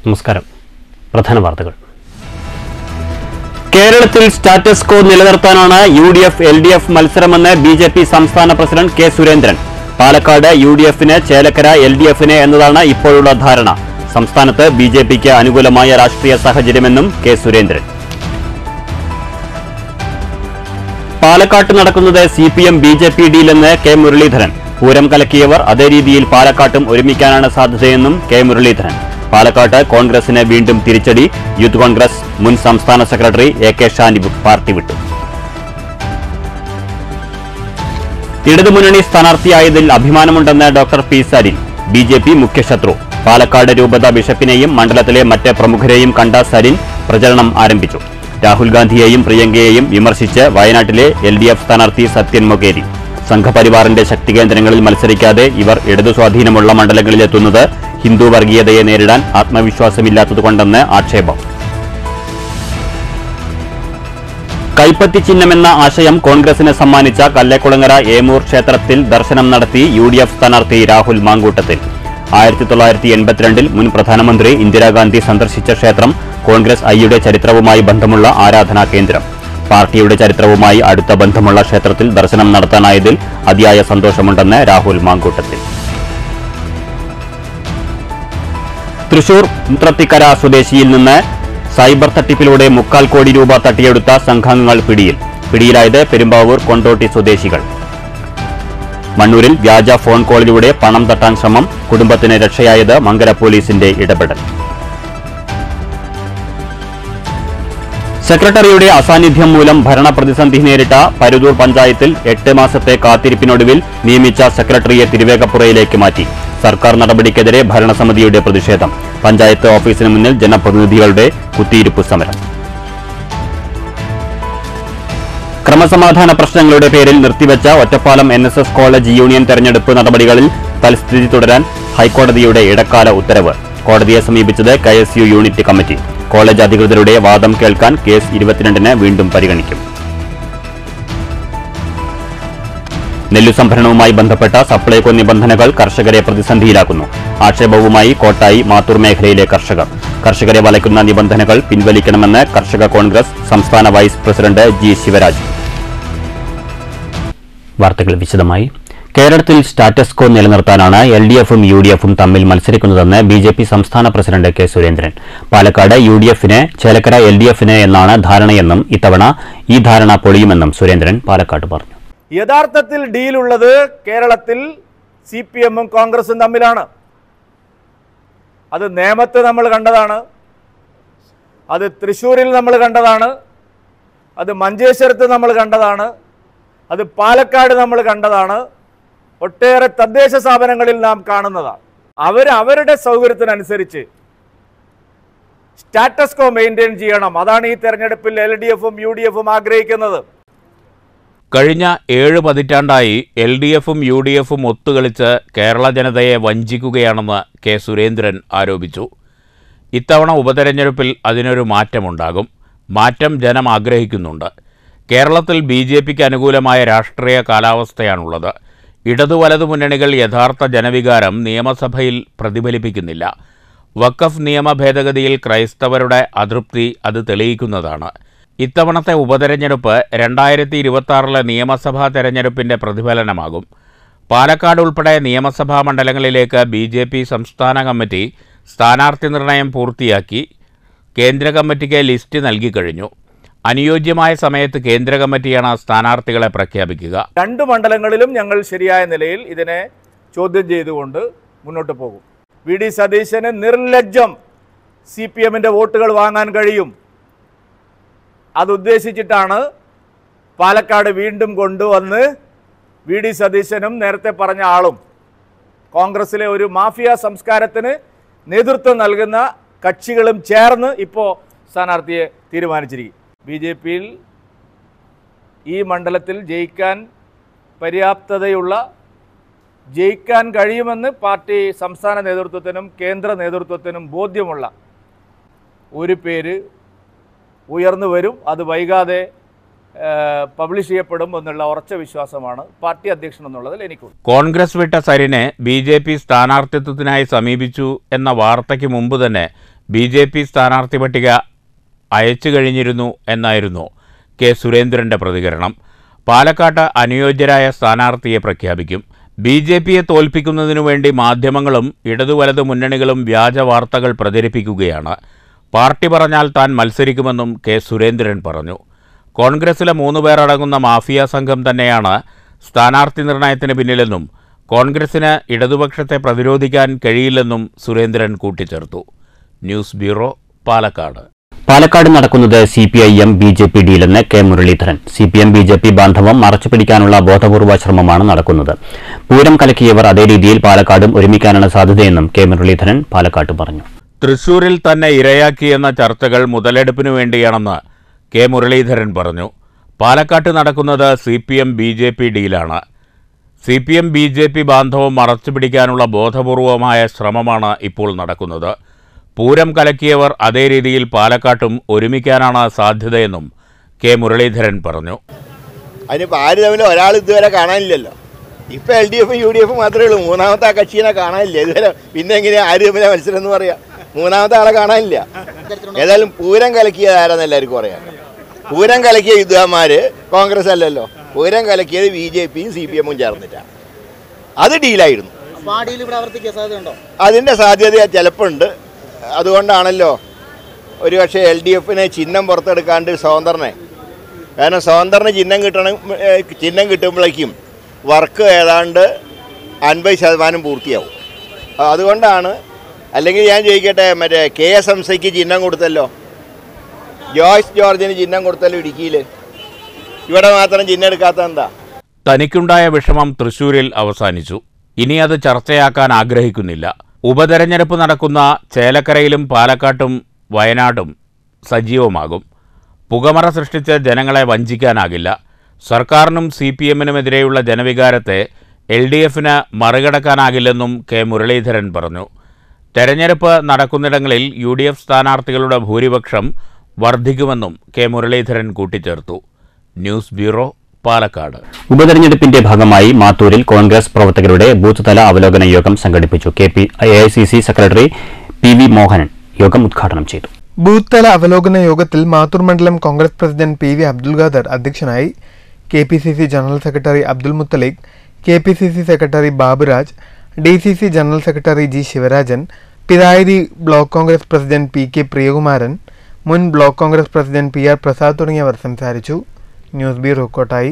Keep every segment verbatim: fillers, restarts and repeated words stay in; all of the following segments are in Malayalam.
നമസ്കാരം. പ്രധാന വാർത്തകൾ. കേരളത്തിൽ സ്റ്റാറ്റസ് കോ നിലനിർത്താനാണ് U D F L D F മത്സരമെന്ന് ബി ജെ പി സംസ്ഥാന president K Surendran. Palakkad U D എഫിന്, ചേലക്കര എൽ ഡി എഫിന് എന്നതാണ് ഇപ്പോഴുള്ള ധാരണ. സംസ്ഥാനത്ത് ബി ജെ പിക്ക് അനുകൂലമായ രാഷ്ട്രീയ സാഹചര്യമെന്നും കെ സുരേന്ദ്രൻ. പാലക്കാട്ട് നടക്കുന്നത് C P M B J P ഡീലെന്ന് കെ മുരളീധരൻ. പൂരം കലക്കിയവർ അതേ രീതിയിൽ പാലക്കാട്ടും ഒരുമിക്കാനാണ് സാധ്യതയെന്നും കെ മുരളീധരൻ. പാലക്കാട്ട് കോൺഗ്രസിന് വീണ്ടും തിരിച്ചടി. യൂത്ത് കോൺഗ്രസ് മുൻ സംസ്ഥാന secretary A K Shanib party വിട്ടു. ഇടതുമുന്നണി സ്ഥാനാർത്ഥിയായതിൽ അഭിമാനമുണ്ടെന്ന് doctor P Sarin. B J P മുഖ്യശത്രു. പാലക്കാട് രൂപത ബിഷപ്പിനെയും മണ്ഡലത്തിലെ മറ്റ് പ്രമുഖരെയും കണ്ട സരിൻ പ്രചരണം ആരംഭിച്ചു. രാഹുൽ ഗാന്ധിയെയും പ്രിയങ്കയെയും വിമർശിച്ച് വയനാട്ടിലെ എൽ ഡി എഫ് സ്ഥാനാർത്ഥി സത്യൻ മൊകേരി. സംഘപരിവാറിന്റെ ശക്തികേന്ദ്രങ്ങളിൽ മത്സരിക്കാതെ ഇവർ ഇടതു സ്വാധീനമുള്ള മണ്ഡലങ്ങളിലെത്തുന്നത് ഹിന്ദു വർഗീയതയെ നേരിടാൻ ആത്മവിശ്വാസമില്ലാത്തതുകൊണ്ടെന്ന് ആക്ഷേപം. കൈപ്പത്തി ചിഹ്നമെന്ന ആശയം കോൺഗ്രസിന് സമ്മാനിച്ച കല്ലേക്കുളങ്ങര ഏമൂർ ക്ഷേത്രത്തിൽ ദർശനം നടത്തി യു ഡി എഫ് സ്ഥാനാർത്ഥി രാഹുൽ മാങ്കൂട്ടത്തിൽ. ആയിരത്തി തൊള്ളായിരത്തി എൺപത്തിരണ്ടിൽ മുൻ പ്രധാനമന്ത്രി ഇന്ദിരാഗാന്ധി സന്ദർശിച്ച ക്ഷേത്രം കോൺഗ്രസ് ഐയുടെ ചരിത്രവുമായി ബന്ധമുള്ള ആരാധനാ കേന്ദ്രം. പാർട്ടിയുടെ ചരിത്രവുമായി അടുത്ത ബന്ധമുള്ള ക്ഷേത്രത്തിൽ ദർശനം നടത്താനായതിൽ അതിയായ സന്തോഷമുണ്ടെന്ന് രാഹുൽ മാങ്കൂട്ടത്തിൽ. തൃശൂർ മുത്രത്തിക്കര സ്വദേശിയിൽ നിന്ന് സൈബർ തട്ടിപ്പിലൂടെ മുക്കാൽ കോടി രൂപ തട്ടിയെടുത്ത സംഘാംഗങ്ങൾ പിടിയിൽ. പിടിയിലായത് പെരുമ്പാവൂർ കൊണ്ടോട്ടി സ്വദേശികൾ. മണ്ണൂരിൽ വ്യാജ ഫോൺ കോളിലൂടെ പണം തട്ടാൻ ശ്രമം. കുടുംബത്തിന് രക്ഷയായത് മങ്കര പോലീസിന്റെ ഇടപെടൽ. സെക്രട്ടറിയുടെ അസാന്നിധ്യം മൂലം ഭരണപ്രതിസന്ധി നേരിട്ട പരുതൂർ പഞ്ചായത്തിൽ എട്ട് മാസത്തെ കാത്തിരിപ്പിനൊടുവിൽ നിയമിച്ച സെക്രട്ടറിയെ തിരുവേഗപ്പുറയിലേക്ക് മാറ്റി. സർക്കാർ നടപടിക്കെതിരെ ഭരണസമിതിയുടെ പ്രതിഷേധം. പഞ്ചായത്ത് ഓഫീസിന് മുന്നിൽ ജനപ്രതിനിധികളുടെ കുത്തിയിരിപ്പ് സമരം. ക്രമസമാധാന പ്രശ്നങ്ങളുടെ പേരിൽ നിർത്തിവെച്ച Ottapalam N S S college union തെരഞ്ഞെടുപ്പ് നടപടികളിൽ തൽസ്ഥിതി തുടരാൻ ഹൈക്കോടതിയുടെ ഇടക്കാല ഉത്തരവ്. കോടതിയെ സമീപിച്ചത് K S U unit committee. College അധികൃതരുടെ വാദം കേൾക്കാൻ കേസ് ഇരുപത്തിരണ്ടിന് വീണ്ടും പരിഗണിക്കും. നെല്ലു സംഭരണവുമായി ബന്ധപ്പെട്ട സപ്ലൈകോ നിബന്ധനകൾ കർഷകരെ പ്രതിസന്ധിയിലാക്കുന്നു. ആക്ഷേപവുമായി കോട്ടായി മാത്തൂർ മേഖലയിലെ കർഷകർ. കർഷകരെ വലയ്ക്കുന്ന നിബന്ധനകൾ പിൻവലിക്കണമെന്ന് കർഷക കോൺഗ്രസ് സംസ്ഥാന വൈസ് പ്രസിഡന്റ് ജി ശിവരാജ്. വാർത്തകൾ വിശദമായി. കേരളത്തിൽ സ്റ്റാറ്റസ് കോ നിലനിർത്താനാണ് എൽ ഡി എഫും യു ഡി എഫും തമ്മിൽ മത്സരിക്കുന്നതെന്ന് ബി ജെ പി സംസ്ഥാന president K Surendran. Palakkad U D എഫിന്, ചേലക്കര എൽ ഡി എഫിന് എന്നാണ് ധാരണയെന്നും ഇത്തവണ ഈ ധാരണ പൊളിയുമെന്നും സുരേന്ദ്രൻ പാലക്കാട് പറഞ്ഞു. യഥാർത്ഥത്തിൽ ഡീലുള്ളത് കേരളത്തിൽ സി പി എമ്മും കോൺഗ്രസും തമ്മിലാണ്. അത് നേമത്ത് നമ്മൾ കണ്ടതാണ്, അത് തൃശ്ശൂരിൽ നമ്മൾ കണ്ടതാണ്, അത് മഞ്ചേശ്വരത്ത് നമ്മൾ കണ്ടതാണ്, അത് പാലക്കാട് നമ്മൾ കണ്ടതാണ്, ഒട്ടേറെ തദ്ദേശ സ്ഥാപനങ്ങളിൽ നാം കാണുന്നതാണ്. അവർ അവരുടെ സൗകര്യത്തിനനുസരിച്ച് സ്റ്റാറ്റസ് കോ മെയിൻറ്റെയിൻ ചെയ്യണം. അതാണ് ഈ തെരഞ്ഞെടുപ്പിൽ എൽ ഡി എഫും യു ഡി എഫും ആഗ്രഹിക്കുന്നത്. കഴിഞ്ഞ ഏഴ് പതിറ്റാണ്ടായി എൽ ഡി എഫും യു ഡി എഫും ഒത്തുകളിച്ച് കേരള ജനതയെ വഞ്ചിക്കുകയാണെന്ന് കെ സുരേന്ദ്രൻ ആരോപിച്ചു. ഇത്തവണ ഉപതെരഞ്ഞെടുപ്പിൽ അതിനൊരു മാറ്റമുണ്ടാകും. മാറ്റം ജനം ആഗ്രഹിക്കുന്നുണ്ട്. കേരളത്തിൽ ബി ജെ പിക്ക് അനുകൂലമായ രാഷ്ട്രീയ കാലാവസ്ഥയാണുള്ളത്. ഇടതു വലതു മുന്നണികൾ യഥാർത്ഥ ജനവികാരം നിയമസഭയിൽ പ്രതിഫലിപ്പിക്കുന്നില്ല. വഖഫ് നിയമ ഭേദഗതിയിൽ ക്രൈസ്തവരുടെ അതൃപ്തി അത് തെളിയിക്കുന്നതാണ്. ഇത്തവണത്തെ ഉപതെരഞ്ഞെടുപ്പ് രണ്ടായിരത്തി ഇരുപത്തി ആറിലെ നിയമസഭാ തെരഞ്ഞെടുപ്പിൻ്റെ പ്രതിഫലനമാകും. പാലക്കാട് ഉൾപ്പെടെ നിയമസഭാ മണ്ഡലങ്ങളിലേക്ക് ബി ജെ പി സംസ്ഥാന കമ്മിറ്റി സ്ഥാനാർത്ഥി നിർണയം പൂർത്തിയാക്കി. കേന്ദ്ര കമ്മിറ്റിക്ക് ലിസ്റ്റ് നൽകിക്കഴിഞ്ഞു. അനുയോജ്യമായ സമയത്ത് കേന്ദ്ര കമ്മിറ്റിയാണ് സ്ഥാനാർത്ഥികളെ പ്രഖ്യാപിക്കുക. രണ്ട് മണ്ഡലങ്ങളിലും ഞങ്ങൾ ശരിയായ നിലയിൽ ഇതിനെ ചോദ്യം ചെയ്തുകൊണ്ട് മുന്നോട്ട് പോകും. വി ഡി സതീശന് നിർലജ്ജം സി പി എമ്മിൻ്റെ വോട്ടുകൾ വാങ്ങാൻ കഴിയും. അതുദ്ദേശിച്ചിട്ടാണ് പാലക്കാട് വീണ്ടും കൊണ്ടുവന്ന് വി ഡി സതീശനും നേരത്തെ പറഞ്ഞ ആളും കോൺഗ്രസിലെ ഒരു മാഫിയ സംസ്കാരത്തിന് നേതൃത്വം നൽകുന്ന കക്ഷികളും ചേർന്ന് ഇപ്പോൾ സ്ഥാനാർത്ഥിയെ തീരുമാനിച്ചിരിക്കും. ബി ജെ പിയിൽ ഈ മണ്ഡലത്തിൽ ജയിക്കാൻ പര്യാപ്തതയുള്ള, ജയിക്കാൻ കഴിയുമെന്ന് പാർട്ടി സംസ്ഥാന നേതൃത്വത്തിനും കേന്ദ്ര നേതൃത്വത്തിനും ബോധ്യമുള്ള ഒരു പേര് ഉയർന്നു വരും. അത് വൈകാതെ പബ്ലിഷ് ചെയ്യപ്പെടും എന്നുള്ള ഉറച്ച വിശ്വാസമാണ് പാർട്ടി അധ്യക്ഷൻ എന്നുള്ളതിൽ എനിക്കുണ്ട്. കോൺഗ്രസ് വിട്ട സരിനെ ബി ജെ പി സ്ഥാനാർത്ഥിത്വത്തിനായി സമീപിച്ചു എന്ന വാർത്തയ്ക്ക് മുമ്പ് തന്നെ ബി ജെ പി സ്ഥാനാർത്ഥി പട്ടിക അയച്ചു കഴിഞ്ഞിരുന്നു എന്നായിരുന്നു കെ സുരേന്ദ്രൻ്റെ പ്രതികരണം. പാലക്കാട്ട് അനുയോജ്യരായ സ്ഥാനാർത്ഥിയെ പ്രഖ്യാപിക്കും. ബി ജെ പിയെ തോൽപ്പിക്കുന്നതിനു വേണ്ടി മാധ്യമങ്ങളും ഇടതു വലതു മുന്നണികളും വ്യാജ വാർത്തകൾ പ്രചരിപ്പിക്കുകയാണ്. പാർട്ടി പറഞ്ഞാൽ താൻ മത്സരിക്കുമെന്നും കെ സുരേന്ദ്രൻ പറഞ്ഞു. കോൺഗ്രസിലെ മൂന്ന് പേർ അടങ്ങുന്ന മാഫിയ സംഘം തന്നെയാണ് സ്ഥാനാർത്ഥി നിർണയത്തിന് പിന്നിലെന്നും കോൺഗ്രസിന് ഇടതുപക്ഷത്തെ പ്രതിരോധിക്കാൻ കഴിയില്ലെന്നും സുരേന്ദ്രൻ കൂട്ടിച്ചേർത്തു. News bureau, Palakkad. പാലക്കാട് നടക്കുന്നത് C P I M B J P ഡീലെന്ന് K Muraleedharan. C P M B J P ബാന്ധവം മറച്ചുപിടിക്കാനുള്ള ബോധപൂർവ ശ്രമമാണ് നടക്കുന്നത്. പൂരം കലക്കിയവർ അതേ രീതിയിൽ പാലക്കാടും ഒരുമിക്കാനാണ് സാധ്യതയെന്നും കെ മുരളീധരൻ പാലക്കാട്ട് പറഞ്ഞു. തൃശൂരിൽ തന്നെ ഇരയാക്കിയെന്ന ചർച്ചകൾ മുതലെടുപ്പിനു വേണ്ടിയാണെന്ന് കെ മുരളീധരൻ പറഞ്ഞു. പാലക്കാട്ട് നടക്കുന്നത് C P M B J P ഡീലാണ്. C P M B J P ബാന്ധവം മറച്ചുപിടിക്കാനുള്ള ബോധപൂർവമായ ശ്രമമാണ് ഇപ്പോൾ നടക്കുന്നത്. പൂരം കലക്കിയവർ അതേ രീതിയിൽ പാലക്കാട്ടും ഒരുമിക്കാനാണ് സാധ്യതയെന്നും കെ മുരളീധരൻ പറഞ്ഞു. അതിനിപ്പോൾ ആര് തമ്മിൽ ഒരാൾ ഇതുവരെ കാണാനില്ലല്ലോ. ഇപ്പോൾ എൽ ഡി എഫും യു ഡി എഫും മാത്രമേ ഉള്ളൂ. മൂന്നാമത്തെ ആ കക്ഷിനെ കാണാനില്ല ഇതുവരെ. പിന്നെ എങ്ങനെയാണ് ആര് തമ്മിലെ മത്സരം എന്ന് പറയാം? മൂന്നാമത്തെ ആളെ കാണാനില്ല. ഏതായാലും പൂരം കലക്കിയത് ആരാന്ന് എല്ലാവർക്കും അറിയാം. പൂരം കലക്കിയ യുദ്ധന്മാർ കോൺഗ്രസ് അല്ലല്ലോ. പൂരം കലക്കിയത് ബി ജെ പിയും സി പി എമ്മും ചേർന്നിട്ടാണ്. അത് ഡീലായിരുന്നു. അതിൻ്റെ സാധ്യത ചിലപ്പോൾ ഉണ്ട്. അതുകൊണ്ടാണല്ലോ ഒരു പക്ഷേ എൽ ഡി എഫിനെ ചിഹ്നം പുറത്തെടുക്കാണ്ട് സ്വതന്ത്രനെ, കാരണം സ്വതന്ത്രന് ചിഹ്നം കിട്ടണം. ചിഹ്നം കിട്ടുമ്പോഴേക്കും വർക്ക് ഏതാണ്ട് അൻപത് ശതമാനം പൂർത്തിയാവും. അതുകൊണ്ടാണ്. അല്ലെങ്കിൽ ഞാൻ ചോദിക്കട്ടെ, മറ്റേ കെ എസ് എം സിക്ക് ചിഹ്നം കൊടുത്തല്ലോ, ജോയ്സ് ജോർജിന് ചിഹ്നം കൊടുത്തല്ലോ ഇടുക്കിയിൽ. ഇവിടെ മാത്രം ചിഹ്നം എടുക്കാത്ത എന്താ? തനിക്കുണ്ടായ വിഷമം തൃശൂരിൽ അവസാനിച്ചു. ഇനി അത് ചർച്ചയാക്കാൻ ആഗ്രഹിക്കുന്നില്ല. ഉപതെരഞ്ഞെടുപ്പ് നടക്കുന്ന ചേലക്കരയിലും പാലക്കാട്ടും വയനാടും സജീവമാകും. പുകമറ സൃഷ്ടിച്ച് ജനങ്ങളെ വഞ്ചിക്കാനാകില്ല. സർക്കാരിനും സി പി എമ്മിനുമെതിരെയുള്ള ജനവികാരത്തെ എൽ ഡി എഫിന് മറികടക്കാനാകില്ലെന്നും കെ മുരളീധരൻ പറഞ്ഞു. തെരഞ്ഞെടുപ്പ് നടക്കുന്നിടങ്ങളിൽ യു ഡി എഫ് സ്ഥാനാർത്ഥികളുടെ ഭൂരിപക്ഷം വർദ്ധിക്കുമെന്നും കെ മുരളീധരൻ കൂട്ടിച്ചേർത്തു. News bureau, Palakkad. ഉപതെരഞ്ഞെടുപ്പിന്റെ ഭാഗമായി മാത്തൂരിൽ കോൺഗ്രസ് പ്രവർത്തകരുടെ ബൂത്ത് തല അവലോകന യോഗം സംഘടിപ്പിച്ചു. K P A I C C secretary P V Mohanan യോഗം ഉദ്ഘാടനം ചെയ്തു. ബൂത്ത് തല അവലോകന യോഗത്തിൽ മാത്തൂർ മണ്ഡലം Congress president P V Abdul Khader അധ്യക്ഷനായി. K P C C general secretary Abdul Muthaliq, K P C C secretary Baburaj, D C C general secretary G Shivarajan, Pithayiri block Congress president P K Priyakumaran, മുൻ block Congress president P R Prasad തുടങ്ങിയവർ സംസാരിച്ചു. News bureau, Kottayi.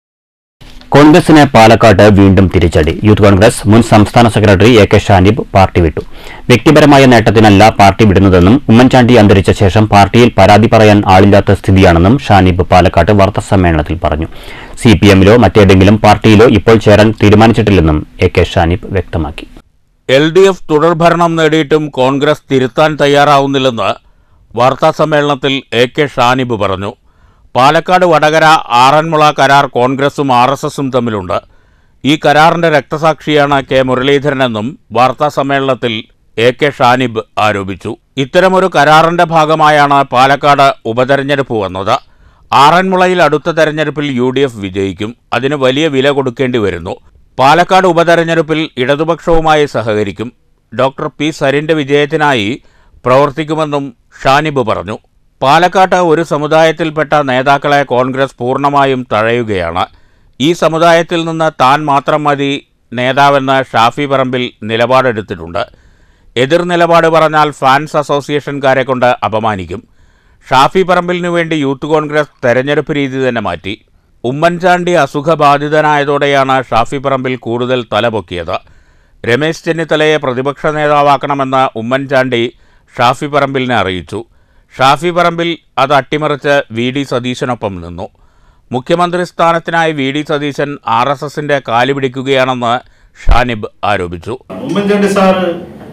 കോൺഗ്രസിന് പാലക്കാട്ട് വീണ്ടും തിരിച്ചടി. യൂത്ത് കോൺഗ്രസ് മുൻ സംസ്ഥാന secretary A K Shanib party വിട്ടു. വ്യക്തിപരമായ നേട്ടത്തിനല്ല പാർട്ടി വിടുന്നതെന്നും ഉമ്മൻചാണ്ടി അന്തരിച്ച ശേഷം പാർട്ടിയിൽ പരാതി പറയാൻ ആളില്ലാത്ത സ്ഥിതിയാണെന്നും ഷാനിബ് പാലക്കാട്ട് വാർത്താസമ്മേളനത്തിൽ പറഞ്ഞു. സി പി എമ്മിലോ മറ്റേതെങ്കിലും പാർട്ടിയിലോ ഇപ്പോൾ ചേരാൻ തീരുമാനിച്ചിട്ടില്ലെന്നും എ കെ ഷാനിബ് വ്യക്തമാക്കി. എൽ ഡി എഫ് തുടർഭരണം നേടിയിട്ടും കോൺഗ്രസ് തിരുത്താൻ തയ്യാറാവുന്നില്ലെന്ന് വാർത്താസമ്മേളനത്തിൽ എ കെ ഷാനിബ് പറഞ്ഞു. പാലക്കാട് വടകര ആറന്മുള കരാർ കോൺഗ്രസും ആർ എസ് എസും തമ്മിലുണ്ട്. ഈ കരാറിന്റെ രക്തസാക്ഷിയാണ് കെ മുരളീധരനെന്നും വാർത്താസമ്മേളനത്തിൽ എ കെ ഷാനിബ് ആരോപിച്ചു. ഇത്തരമൊരു കരാറിന്റെ ഭാഗമായാണ് പാലക്കാട് ഉപതെരഞ്ഞെടുപ്പ് വന്നത്. ആറന്മുളയിൽ അടുത്ത തെരഞ്ഞെടുപ്പിൽ യു ഡി എഫ് വിജയിക്കും. അതിന് വലിയ വില കൊടുക്കേണ്ടി വരുന്നു. പാലക്കാട് ഉപതെരഞ്ഞെടുപ്പിൽ ഇടതുപക്ഷവുമായി സഹകരിക്കും. ഡോക്ടർ പി സരിന്റെ വിജയത്തിനായി പ്രവർത്തിക്കുമെന്നും ഷാനിബ് പറഞ്ഞു. പാലക്കാട്ട് ഒരു സമുദായത്തിൽപ്പെട്ട നേതാക്കളെ കോൺഗ്രസ് പൂർണ്ണമായും തഴയുകയാണ്. ഈ സമുദായത്തിൽ നിന്ന് താൻ മാത്രം മതി നേതാവെന്ന് ഷാഫി പറമ്പിൽ നിലപാടെടുത്തിട്ടുണ്ട്. എതിർ നിലപാട് പറഞ്ഞാൽ ഫാൻസ് അസോസിയേഷൻകാരെ കൊണ്ട് അപമാനിക്കും. ഷാഫി പറമ്പിലിനു വേണ്ടി യൂത്ത് കോൺഗ്രസ് തെരഞ്ഞെടുപ്പ് രീതി തന്നെ മാറ്റി. ഉമ്മൻചാണ്ടി അസുഖബാധിതനായതോടെയാണ് ഷാഫി പറമ്പിൽ കൂടുതൽ തലപൊക്കിയത്. രമേശ് ചെന്നിത്തലയെ പ്രതിപക്ഷ നേതാവാക്കണമെന്ന് ഉമ്മൻചാണ്ടി ഷാഫി പറമ്പിലിനെ അറിയിച്ചു. ഷാഫി പറമ്പിൽ അത് അട്ടിമറിച്ച് വി ഡി സതീശനൊപ്പം നിന്നു. മുഖ്യമന്ത്രി സ്ഥാനത്തിനായി വി ഡി സതീശൻ ആർ എസ് എസിന്റെ കാലു പിടിക്കുകയാണെന്ന് ഷാനിബ് ആരോപിച്ചു. ഉമ്മൻചാണ്ടി സാറ്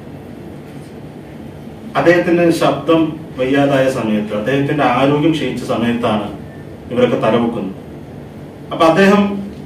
അദ്ദേഹത്തിന്റെ ശബ്ദം വയ്യാതായ സമയത്ത്, അദ്ദേഹത്തിന്റെ ആരോഗ്യം ക്ഷയിച്ച സമയത്താണ് ഇവരൊക്കെ തലപൊക്കുന്നത്. അപ്പൊ അദ്ദേഹം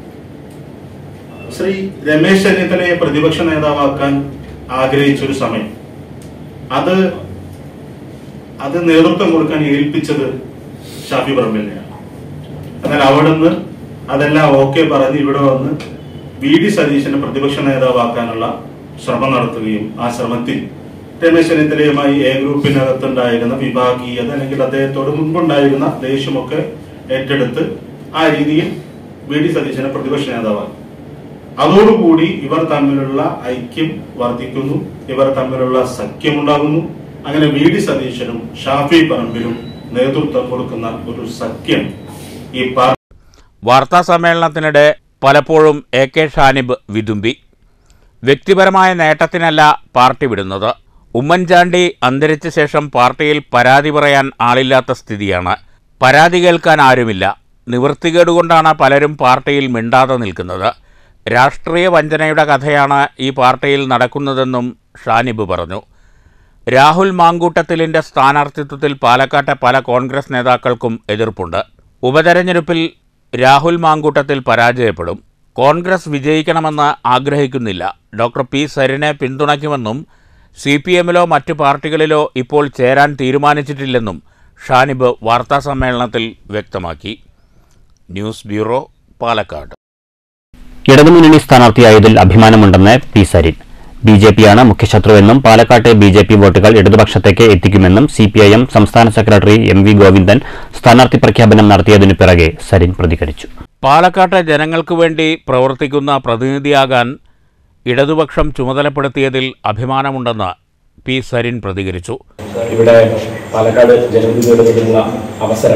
ശ്രീ രമേശ് ചെന്നിത്തലയെ പ്രതിപക്ഷ നേതാവാക്കാൻ ആഗ്രഹിച്ചൊരു സമയം, അത് അത് നേതൃത്വം കൊടുക്കാൻ ഏൽപ്പിച്ചത് ഷാഫി പറമ്പിലിനെയാണ്. എന്നാൽ അവിടുന്ന് അതെല്ലാം ഓക്കെ പറഞ്ഞ് ഇവിടെ വന്ന് വി ഡി സതീശനെ പ്രതിപക്ഷ നേതാവാക്കാനുള്ള ശ്രമം നടത്തുകയും ആ ശ്രമത്തിൽ രമേശ് ചെന്നിത്തലയുമായി എ ഗ്രൂപ്പിനകത്തുണ്ടായിരുന്ന വിഭാഗീയത അല്ലെങ്കിൽ അദ്ദേഹത്തോട് മുൻപുണ്ടായിരുന്ന ദേഷ്യമൊക്കെ ഏറ്റെടുത്ത് ആ രീതിയിൽ വി ഡി സതീശനെ പ്രതിപക്ഷ നേതാവാക്കി. അതോടുകൂടി ഇവർ തമ്മിലുള്ള ഐക്യം വർദ്ധിക്കുന്നു, ഇവർ തമ്മിലുള്ള സഖ്യമുണ്ടാകുന്നു. അങ്ങനെ വി ഡി സതീശനും ഷാഫി പറമ്പിലും നേതൃത്വം കൊടുക്കുന്ന ഒരു സഖ്യം ഈ പാർട്ടി. വാർത്താ സമ്മേളനത്തിനിടെ പലപ്പോഴും എ കെ ഷാനിബ് വിതുമ്പി. വ്യക്തിപരമായ നേട്ടത്തിനല്ല പാർട്ടി വിടുന്നത്. ഉമ്മൻചാണ്ടി അന്തരിച്ച ശേഷം പാർട്ടിയിൽ പരാതി പറയാൻ ആളില്ലാത്ത സ്ഥിതിയാണ്. പരാതി കേൾക്കാൻ ആരുമില്ല. നിവൃത്തികേടുകൊണ്ടാണ് പലരും പാർട്ടിയിൽ മിണ്ടാതെ നിൽക്കുന്നത്. രാഷ്ട്രീയ വഞ്ചനയുടെ കഥയാണ് ഈ പാർട്ടിയിൽ നടക്കുന്നതെന്നും ഷാനിബ് പറഞ്ഞു. രാഹുൽ മാങ്കൂട്ടത്തിലിൻ്റെ സ്ഥാനാർത്ഥിത്വത്തിൽ പാലക്കാട്ടെ പല കോൺഗ്രസ് നേതാക്കൾക്കും എതിർപ്പുണ്ട്. ഉപതെരഞ്ഞെടുപ്പിൽ രാഹുൽ മാങ്കൂട്ടത്തിൽ പരാജയപ്പെടും. കോൺഗ്രസ് വിജയിക്കണമെന്ന് ആഗ്രഹിക്കുന്നില്ല. ഡോക്ടർ പി സരിനെ പിന്തുണയ്ക്കുമെന്നും സി പി എമ്മിലോ മറ്റു പാർട്ടികളിലോ ഇപ്പോൾ ചേരാൻ തീരുമാനിച്ചിട്ടില്ലെന്നും ഷാനിബ് വാർത്താസമ്മേളനത്തിൽ വ്യക്തമാക്കി. News bureau, Palakkad. ഇടതുമുന്നണി സ്ഥാനാർത്ഥിയായതിൽ അഭിമാനമുണ്ടെന്ന് പി സരിൻ. ബി ജെ പിയാണ് മുഖ്യശത്രുവെന്നും പാലക്കാട്ടെ ബി ജെ പി വോട്ടുകൾ ഇടതുപക്ഷത്തേക്ക് എത്തിക്കുമെന്നും സി പി ഐ എം സംസ്ഥാന സെക്രട്ടറി എം വി ഗോവിന്ദൻ സ്ഥാനാർത്ഥി പ്രഖ്യാപനം നടത്തിയതിനു പിറകെ സരിൻ പ്രതികരിച്ചു. പാലക്കാട്ടെ ജനങ്ങൾക്ക് വേണ്ടി പ്രവർത്തിക്കുന്ന പ്രതിനിധിയാകാൻ ഇടതുപക്ഷം ചുമതലപ്പെടുത്തിയതിൽ അഭിമാനമുണ്ടെന്ന് പി സരിൻ പ്രതികരിച്ചു. ഇവിടെ പാലക്കാട് ജനപ്രതിനിധികളുള്ള അവസരം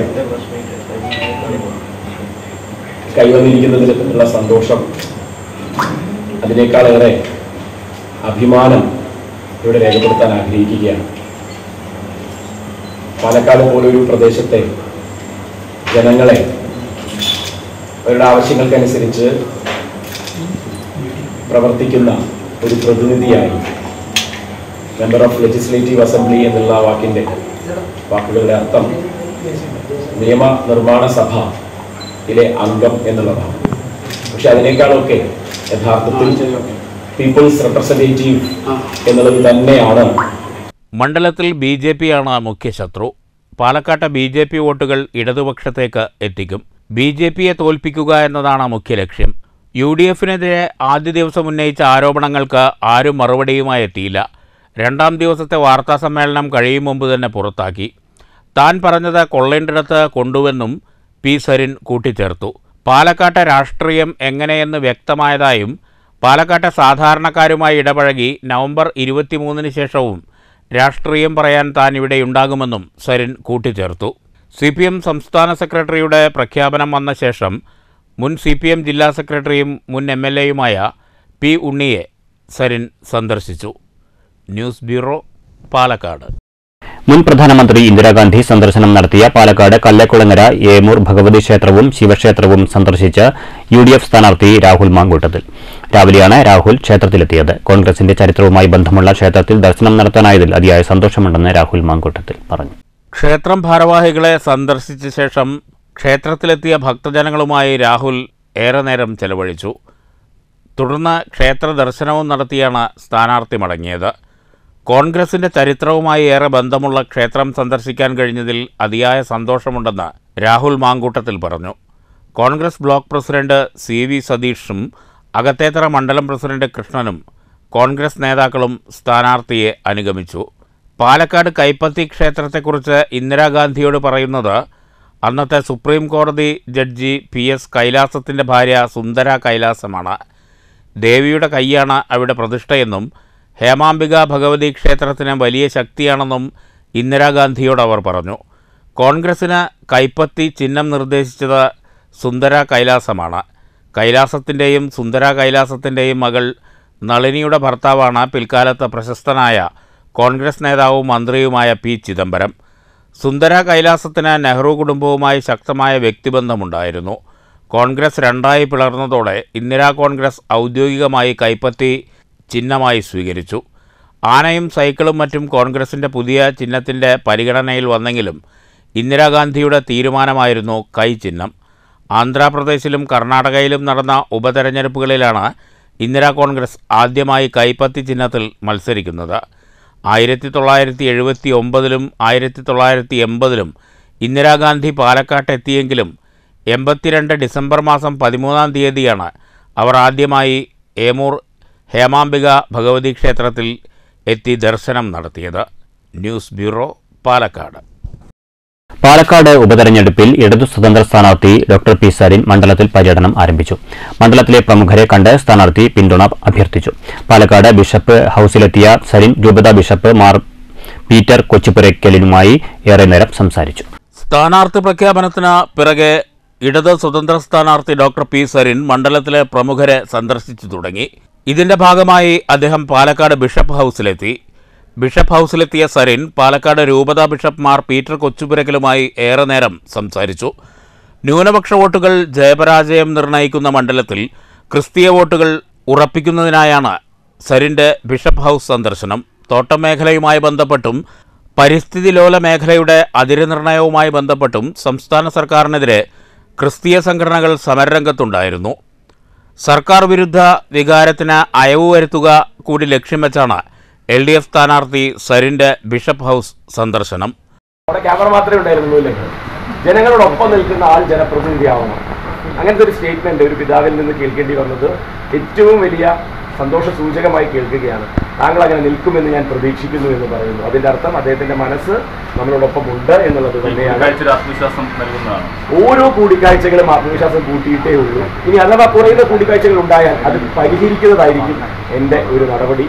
കൈവന്നിരിക്കുന്നതിലുള്ള സന്തോഷം, അതിനേക്കാളേറെ അഭിമാനം ഇവിടെ രേഖപ്പെടുത്താൻ ആഗ്രഹിക്കുകയാണ്. പാലക്കാട് പോലൊരു പ്രദേശത്തെ ജനങ്ങളെ അവരുടെ ആവശ്യങ്ങൾക്കനുസരിച്ച് പ്രവർത്തിക്കുന്ന ഒരു പ്രതിനിധിയായി മെമ്പർ ഓഫ് ലെജിസ്ലേറ്റീവ് അസംബ്ലി എന്നുള്ള വാക്കിൻ്റെ വാക്കുകളുടെ അർത്ഥം നിയമ നിർമ്മാണ സഭയിലെ അംഗം എന്നുള്ളതാണ്. പക്ഷെ അതിനേക്കാളൊക്കെ യഥാർത്ഥത്തിൽ പീപ്പിൾസ് റെപ്രസെന്റേറ്റീവ് എന്നുള്ളത് തന്നെയാണ്. മണ്ഡലത്തിൽ ബി ജെ പിയാണ് മുഖ്യശത്രു. പാലക്കാട്ടെ ബി ജെ പി വോട്ടുകൾ ഇടതുപക്ഷത്തേക്ക് എത്തിക്കും. ബി ജെ പിയെ തോൽപ്പിക്കുക എന്നതാണ് മുഖ്യ ലക്ഷ്യം. യു ഡി എഫിനെതിരെ ആദ്യ ദിവസം ഉന്നയിച്ച ആരോപണങ്ങൾക്ക് ആരും മറുപടിയുമായി എത്തിയില്ല. രണ്ടാം ദിവസത്തെ വാർത്താസമ്മേളനം കഴിയും മുമ്പ് തന്നെ പുറത്താക്കി. താൻ പറഞ്ഞത് കൊള്ളേണ്ടിടത്ത് കൊണ്ടുവെന്നും പി സരിൻ കൂട്ടിച്ചേർത്തു. പാലക്കാട്ടെ രാഷ്ട്രീയം എങ്ങനെയെന്ന് വ്യക്തമായതായും പാലക്കാട്ടെ സാധാരണക്കാരുമായി ഇടപഴകി നവംബർ ഇരുപത്തിമൂന്നിന് ശേഷവും രാഷ്ട്രീയം പറയാൻ താൻ ഇവിടെയുണ്ടാകുമെന്നും സരിൻ കൂട്ടിച്ചേർത്തു. സി പി എം സംസ്ഥാന സെക്രട്ടറിയുടെ പ്രഖ്യാപനം വന്ന ശേഷം മുൻ സി പി എം ജില്ലാ സെക്രട്ടറിയും മുൻ എം എൽ എയുമായ പി ഉണ്ണിയെ സരിൻ സന്ദർശിച്ചു. News bureau, Palakkad. മുൻ പ്രധാനമന്ത്രി ഇന്ദിരാഗാന്ധി സന്ദർശനം നടത്തിയ പാലക്കാട് കല്ലേക്കുളങ്ങര ഏമൂർ ഭഗവതി ക്ഷേത്രവും ശിവക്ഷേത്രവും സന്ദർശിച്ച് യു ഡി എഫ് സ്ഥാനാർത്ഥി രാഹുൽ മാങ്കൂട്ടത്തിൽ. രാവിലെയാണ് രാഹുൽ ക്ഷേത്രത്തിലെത്തിയത്. കോൺഗ്രസിന്റെ ചരിത്രവുമായി ബന്ധമുള്ള ക്ഷേത്രത്തിൽ ദർശനം നടത്താനായതിൽ അതിയായ സന്തോഷമുണ്ടെന്ന് രാഹുൽ മാങ്കൂട്ടത്തിൽ പറഞ്ഞു. ക്ഷേത്രം ഭാരവാഹികളെ സന്ദർശിച്ച ശേഷം ക്ഷേത്രത്തിലെത്തിയ ഭക്തജനങ്ങളുമായി രാഹുൽ ഏറെ നേരം ചെലവഴിച്ചു. തുടർന്ന് ക്ഷേത്ര ദർശനവും നടത്തിയാണ് സ്ഥാനാർത്ഥി മടങ്ങിയത്. കോൺഗ്രസിന്റെ ചരിത്രവുമായി ഏറെ ബന്ധമുള്ള ക്ഷേത്രം സന്ദർശിക്കാൻ കഴിഞ്ഞതിൽ അതിയായ സന്തോഷമുണ്ടെന്ന് രാഹുൽ മാങ്കൂട്ടത്തിൽ പറഞ്ഞു. Congress block president C V സതീഷും അകത്തേത്തറ മണ്ഡലം പ്രസിഡന്റ് കൃഷ്ണനും കോൺഗ്രസ് നേതാക്കളും സ്ഥാനാർത്ഥിയെ അനുഗമിച്ചു. പാലക്കാട് കൈപ്പത്തി ക്ഷേത്രത്തെക്കുറിച്ച് ഇന്ദിരാഗാന്ധിയോട് പറയുന്നത് അന്നത്തെ സുപ്രീം കോടതി ജഡ്ജി പി എസ് കൈലാസത്തിൻ്റെ ഭാര്യ സുന്ദര കൈലാസമാണ്. ദേവിയുടെ കൈയാണ് അവിടെ പ്രതിഷ്ഠയെന്നും ഹേമാംബിക ഭഗവതി ക്ഷേത്രത്തിന് വലിയ ശക്തിയാണെന്നും ഇന്ദിരാഗാന്ധിയോട് അവർ പറഞ്ഞു. കോൺഗ്രസിന് കൈപ്പത്തി ചിഹ്നം നിർദ്ദേശിച്ചത് സുന്ദര കൈലാസമാണ്. കൈലാസത്തിൻ്റെയും സുന്ദര കൈലാസത്തിൻ്റെയും മകൾ നളിനിയുടെ ഭർത്താവാണ് പിൽക്കാലത്ത് പ്രശസ്തനായ കോൺഗ്രസ് നേതാവും മന്ത്രിയുമായ പി ചിദംബരം. സുന്ദര കൈലാസത്തിന് നെഹ്റു കുടുംബവുമായി ശക്തമായ വ്യക്തിബന്ധമുണ്ടായിരുന്നു. കോൺഗ്രസ് രണ്ടായി പിളർന്നതോടെ ഇന്ദിരാ കോൺഗ്രസ് ഔദ്യോഗികമായി കൈപ്പത്തി ചിഹ്നമായി സ്വീകരിച്ചു. ആനയും സൈക്കിളും മറ്റും കോൺഗ്രസിൻ്റെ പുതിയ ചിഹ്നത്തിൻ്റെ പരിഗണനയിൽ വന്നെങ്കിലും ഇന്ദിരാഗാന്ധിയുടെ തീരുമാനമായിരുന്നു കൈ ചിഹ്നം. ആന്ധ്രാപ്രദേശിലും കർണാടകയിലും നടന്ന ഉപതെരഞ്ഞെടുപ്പുകളിലാണ് ഇന്ദിരാ കോൺഗ്രസ് ആദ്യമായി കൈപ്പത്തി ചിഹ്നത്തിൽ മത്സരിക്കുന്നത്. ആയിരത്തി തൊള്ളായിരത്തി എഴുപത്തി ഒമ്പതിലും ആയിരത്തി തൊള്ളായിരത്തി എൺപതിലും ഇന്ദിരാഗാന്ധി പാലക്കാട്ടെത്തിയെങ്കിലും എൺപത്തിരണ്ട് ഡിസംബർ മാസം പതിമൂന്നാം തീയതിയാണ് അവർ ആദ്യമായി ഏമൂർ ഹേമാംബിക ഭഗവതി ക്ഷേത്രത്തിൽ എത്തി ദർശനം നടത്തിയത്. News bureau, Palakkad. പാലക്കാട് ഉപതെരഞ്ഞെടുപ്പിൽ ഇടതു സ്വതന്ത്ര സ്ഥാനാർത്ഥി ഡോക്ടർ പി സരിൻ മണ്ഡലത്തിൽ പര്യടനം ആരംഭിച്ചു. മണ്ഡലത്തിലെ പ്രമുഖരെ കണ്ട് സ്ഥാനാർത്ഥി പിന്തുണ അഭ്യർത്ഥിച്ചു. പാലക്കാട് ബിഷപ്പ് ഹൌസിലെത്തിയ സരിൻ രൂപതാ ബിഷപ്പ് മാർ പീറ്റർ കൊച്ചുപുരയ്ക്കലിനുമായി ഏറെ നേരം സംസാരിച്ചു. സ്ഥാനാർത്ഥി പ്രഖ്യാപനത്തിന് പിറകെ ഇടത് സ്വതന്ത്ര സ്ഥാനാർത്ഥി ഡോക്ടർ പി സരിൻ മണ്ഡലത്തിലെ പ്രമുഖരെ സന്ദർശിച്ചു തുടങ്ങി. ഇതിന്റെ ഭാഗമായി അദ്ദേഹം പാലക്കാട് ബിഷപ്പ് ഹൌസിലെത്തി. ബിഷപ്പ് ഹൌസിലെത്തിയ സരിൻ പാലക്കാട് രൂപതാ ബിഷപ്പ് മാർ പീറ്റർ കൊച്ചുപുരയ്ക്കലുമായി ഏറെ നേരം സംസാരിച്ചു. ന്യൂനപക്ഷ വോട്ടുകൾ ജയപരാജയം നിർണ്ണയിക്കുന്ന മണ്ഡലത്തിൽ ക്രിസ്തീയ വോട്ടുകൾ ഉറപ്പിക്കുന്നതിനായാണ് സരിന്റെ ബിഷപ്പ് ഹൌസ് സന്ദർശനം. തോട്ടം മേഖലയുമായി ബന്ധപ്പെട്ടും പരിസ്ഥിതി ലോല മേഖലയുടെ അതിരുനിർണയവുമായി ബന്ധപ്പെട്ടും സംസ്ഥാന സർക്കാരിനെതിരെ ക്രിസ്തീയ സംഘടനകൾ സമരരംഗത്തുണ്ടായിരുന്നു. സർക്കാർ വിരുദ്ധ വികാരത്തിന് അയവ് വരുത്തുക കൂടി ലക്ഷ്യം വെച്ചാണ് എൽ ഡി എഫ് സ്ഥാനാർത്ഥി സരിന്റെ ബിഷപ്പ് ഹൌസ് സന്ദർശനം. അവിടെ ക്യാമറ മാത്രമേ ഉണ്ടായിരുന്നുള്ളൂ. ജനങ്ങളോടൊപ്പം നിൽക്കുന്ന ആൾ ജനപ്രതിനിധിയാവണം. അങ്ങനത്തെ ഒരു സ്റ്റേറ്റ്മെന്റ് ഒരു പിതാവിൽ നിന്ന് കേൾക്കേണ്ടി വന്നത് ഏറ്റവും വലിയ സന്തോഷ സൂചകമായി കേൾക്കുകയാണ്. താങ്കൾ അങ്ങനെ നിൽക്കുമെന്ന് ഞാൻ പ്രതീക്ഷിക്കുന്നു എന്ന് പറയുന്നു. അതിന്റെ അർത്ഥം അദ്ദേഹത്തിന്റെ മനസ്സ് നമ്മളോടൊപ്പം ഉണ്ട് എന്നുള്ളത് തന്നെയാണ്. ആത്മവിശ്വാസം നൽകുന്നതാണ്. ഓരോ കൂടിക്കാഴ്ചകളും ആത്മവിശ്വാസം കൂട്ടിയിട്ടേ ഉള്ളൂ. ഇനി അഥവാ കുറയുന്ന കൂടിക്കാഴ്ചകൾ ഉണ്ടായാൽ അത് പരിഹരിക്കുന്നതായിരിക്കും എന്റെ ഒരു നടപടി.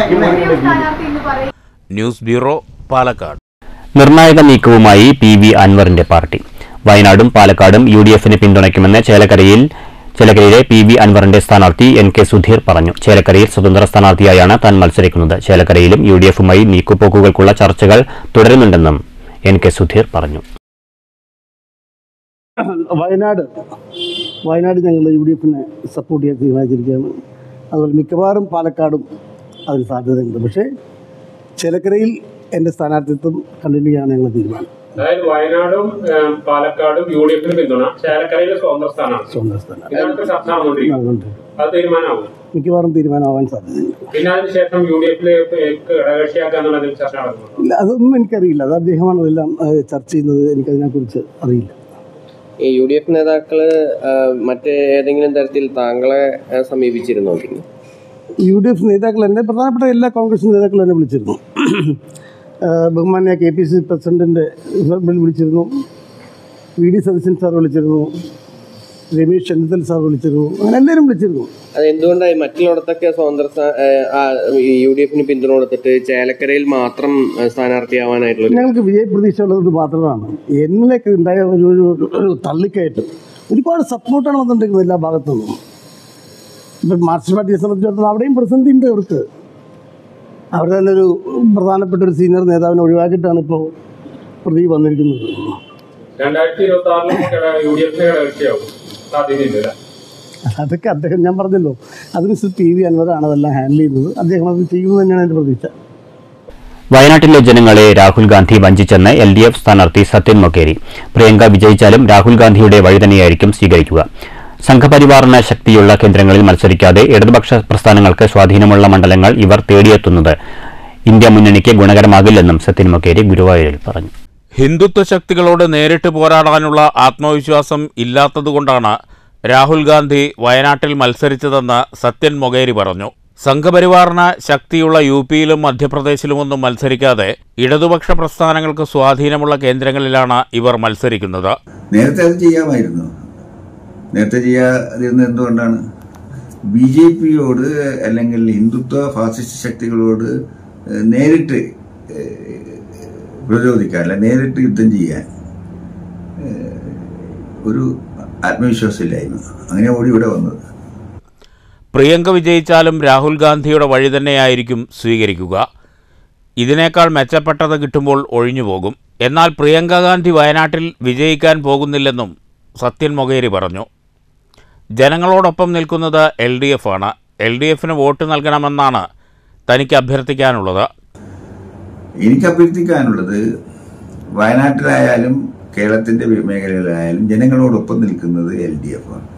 News bureau, Palakkad. നിർണായക നീക്കവുമായി പി വി അൻവറിന്റെ പാർട്ടി. വയനാടും പാലക്കാടും യു ഡി എഫിന് പിന്തുണയ്ക്കുമെന്ന് ചേലക്കരയിൽ ചേലക്കരയിലെ പി വി അൻവറിന്റെ സ്ഥാനാർത്ഥി എൻ കെ സുധീർ പറഞ്ഞു. ചേലക്കരയിൽ സ്വതന്ത്ര സ്ഥാനാർത്ഥിയായാണ് താൻ മത്സരിക്കുന്നത്. ചേലക്കരയിലും യു ഡി എഫുമായി നീക്കുപോക്കുകൾക്കുള്ള ചർച്ചകൾ തുടരുന്നുണ്ടെന്നും എൻ കെ സുധീർ പറഞ്ഞു. വയനാട് വയനാട് ഞങ്ങൾ യു ഡി എഫിനെ സപ്പോർട്ട് ചെയ്യാൻ തീരുമാനിച്ചിരിക്കുകയാണ്. അതുപോലെ മിക്കവാറും പാലക്കാടും അതിന് സാധ്യതയുണ്ട്. പക്ഷേ ചേലക്കരയിൽ എൻ്റെ സ്ഥാനാർത്ഥിത്വം കണ്ടിന്യൂ ചെയ്യാൻ ഞങ്ങൾ തീരുമാനം. അതായത് വയനാടും പാലക്കാടും യു ഡി എഫിന് പിന്തുണ, ചേലക്കരയിലെ സ്വതന്ത്ര സ്ഥാനമാണ്. സ്വതന്ത്ര സ്ഥാനം അത് തീരുമാനമാവും. മിക്കവാറും തീരുമാനമാവാൻ സാധ്യതയുണ്ട്. പിന്നെ അതിനുശേഷം യു ഡി എഫിൽ ഘടകകക്ഷിയാക്കാന്നുള്ളതിൽ ചർച്ച നടക്കുന്നു. ഇല്ല, അതൊന്നും എനിക്കറിയില്ല. അത് അദ്ദേഹമാണ് അതെല്ലാം ചർച്ച ചെയ്യുന്നത്. എനിക്കതിനെക്കുറിച്ച് അറിയില്ല. ഈ യു ഡി എഫ് നേതാക്കള് മറ്റേതെങ്കിലും തരത്തിൽ താങ്കളെ സമീപിച്ചിരുന്നോ? യു ഡി എഫ് നേതാക്കൾ എന്നെ പ്രധാനപ്പെട്ട എല്ലാ കോൺഗ്രസ് നേതാക്കളും എന്നെ വിളിച്ചിരുന്നു. ബഹുമാന്യ കെ പി സി സി പ്രസിഡന്റിൻ്റെ വിളിച്ചിരുന്നു, വി ഡി സതീശൻ സാർ വിളിച്ചിരുന്നു, രമേശ് ചെന്നിത്തല സാർ വിളിച്ചിരുന്നു, അങ്ങനെ എല്ലാവരും വിളിച്ചിരുന്നു. അതെന്തുകൊണ്ടായി മറ്റുള്ളിടത്തൊക്കെ സ്വതന്ത്ര യു ഡി എഫിന് പിന്തുണ കൊടുത്തിട്ട് ചേലക്കരയിൽ മാത്രം സ്ഥാനാർത്ഥിയാവാനായിട്ടുള്ള? ഞങ്ങൾക്ക് വിജയപ്രതീക്ഷ ഉള്ളത് മാത്രമാണ്. എന്നിലേക്ക് ഉണ്ടായ ഒരു ഒരു തള്ളിക്കയറ്റം ഒരുപാട് സപ്പോർട്ടാണ് വന്നിട്ടുണ്ടെങ്കിൽ എല്ലാ ഭാഗത്തുനിന്നും. ഇപ്പം മാർക്സിസ്റ്റ് പാർട്ടിയെ സംബന്ധിച്ചിടത്തോളം അവിടെയും പ്രതിസന്ധി ഉണ്ട്. അവർക്ക് അവിടെ തന്നെ ഒരു പ്രധാനപ്പെട്ട ഒരു സീനിയർ നേതാവിനെ ഒഴിവാക്കിയിട്ടാണ് ഇപ്പോൾ പ്രതി വന്നിരിക്കുന്നത്. അതൊക്കെ അദ്ദേഹം, ഞാൻ പറഞ്ഞല്ലോ, അത് മിസ്റ്റർ പി വി അൻവറാണ് അതെല്ലാം ഹാൻഡിൽ ചെയ്യുന്നത്. അദ്ദേഹം അത് ചെയ്യുന്നത് തന്നെയാണ് എൻ്റെ പ്രതീക്ഷ. വയനാട്ടിലെ ജനങ്ങളെ രാഹുൽ ഗാന്ധി വഞ്ചിച്ചെന്ന് എൽ ഡി എഫ് സ്ഥാനാർത്ഥി സത്യൻ മൊക്കേരി. പ്രിയങ്ക വിജയിച്ചാലും രാഹുൽ ഗാന്ധിയുടെ വഴി തന്നെയായിരിക്കും സ്വീകരിക്കുക. സംഘപരിവാറിന് ശക്തിയുള്ള കേന്ദ്രങ്ങളിൽ മത്സരിക്കാതെ ഇടതുപക്ഷ പ്രസ്ഥാനങ്ങൾക്ക് സ്വാധീനമുള്ള മണ്ഡലങ്ങൾ ഇവർ തേടിയെത്തുന്നത് ഇന്ത്യ മുന്നണിക്ക് ഗുണകരമാകില്ലെന്നും സത്യൻ മൊക്കേരി ഗുരുവായൂരിൽ പറഞ്ഞു. ഹിന്ദുത്വ ശക്തികളോട് നേരിട്ട് പോരാടാനുള്ള ആത്മവിശ്വാസം ഇല്ലാത്തതുകൊണ്ടാണ് രാഹുൽ ഗാന്ധി വയനാട്ടിൽ മത്സരിച്ചതെന്ന് സത്യൻ മൊക്കേരി പറഞ്ഞു. സംഘപരിവാറിന് ശക്തിയുള്ള യു പിയിലും മധ്യപ്രദേശിലുമൊന്നും മത്സരിക്കാതെ ഇടതുപക്ഷ പ്രസ്ഥാനങ്ങൾക്ക് സ്വാധീനമുള്ള കേന്ദ്രങ്ങളിലാണ് ഇവർ മത്സരിക്കുന്നത്. നേരത്തെ അത് ചെയ്യാമായിരുന്നു. നേരത്തെ ചെയ്യാതിരുന്നത് എന്തുകൊണ്ടാണ്? ബി ജെ പിയോട് അല്ലെങ്കിൽ ഹിന്ദുത്വ ഫാസിസ്റ്റ് ശക്തികളോട് നേരിട്ട് പ്രതിരോധിക്കാൻ, അല്ല നേരിട്ട് യുദ്ധം ചെയ്യാൻ ഒരു ആത്മവിശ്വാസമില്ലായിരുന്നു. അങ്ങനെ ഓടി ഇവിടെ വന്നത്. പ്രിയങ്ക വിജയിച്ചാലും രാഹുൽ ഗാന്ധിയുടെ വഴി തന്നെയായിരിക്കും സ്വീകരിക്കുക. ഇതിനേക്കാൾ മെച്ചപ്പെട്ടത് കിട്ടുമ്പോൾ ഒഴിഞ്ഞുപോകും. എന്നാൽ പ്രിയങ്ക ഗാന്ധി വയനാട്ടിൽ വിജയിക്കാൻ പോകുന്നില്ലെന്നും സത്യൻ മൊക്കേരി പറഞ്ഞു. ജനങ്ങളോടൊപ്പം നിൽക്കുന്നത് എൽ ഡി എഫ് ആണ്. എൽ ഡി എഫിന് വോട്ട് നൽകണമെന്നാണ് തനിക്ക് അഭ്യർത്ഥിക്കാനുള്ളത്. എനിക്ക് അഭ്യർത്ഥിക്കാനുള്ളത് വയനാട്ടിലായാലും കേരളത്തിൻ്റെ മേഖലയിലായാലും ജനങ്ങളോടൊപ്പം നിൽക്കുന്നത് എൽ ഡി എഫ് ആണ്.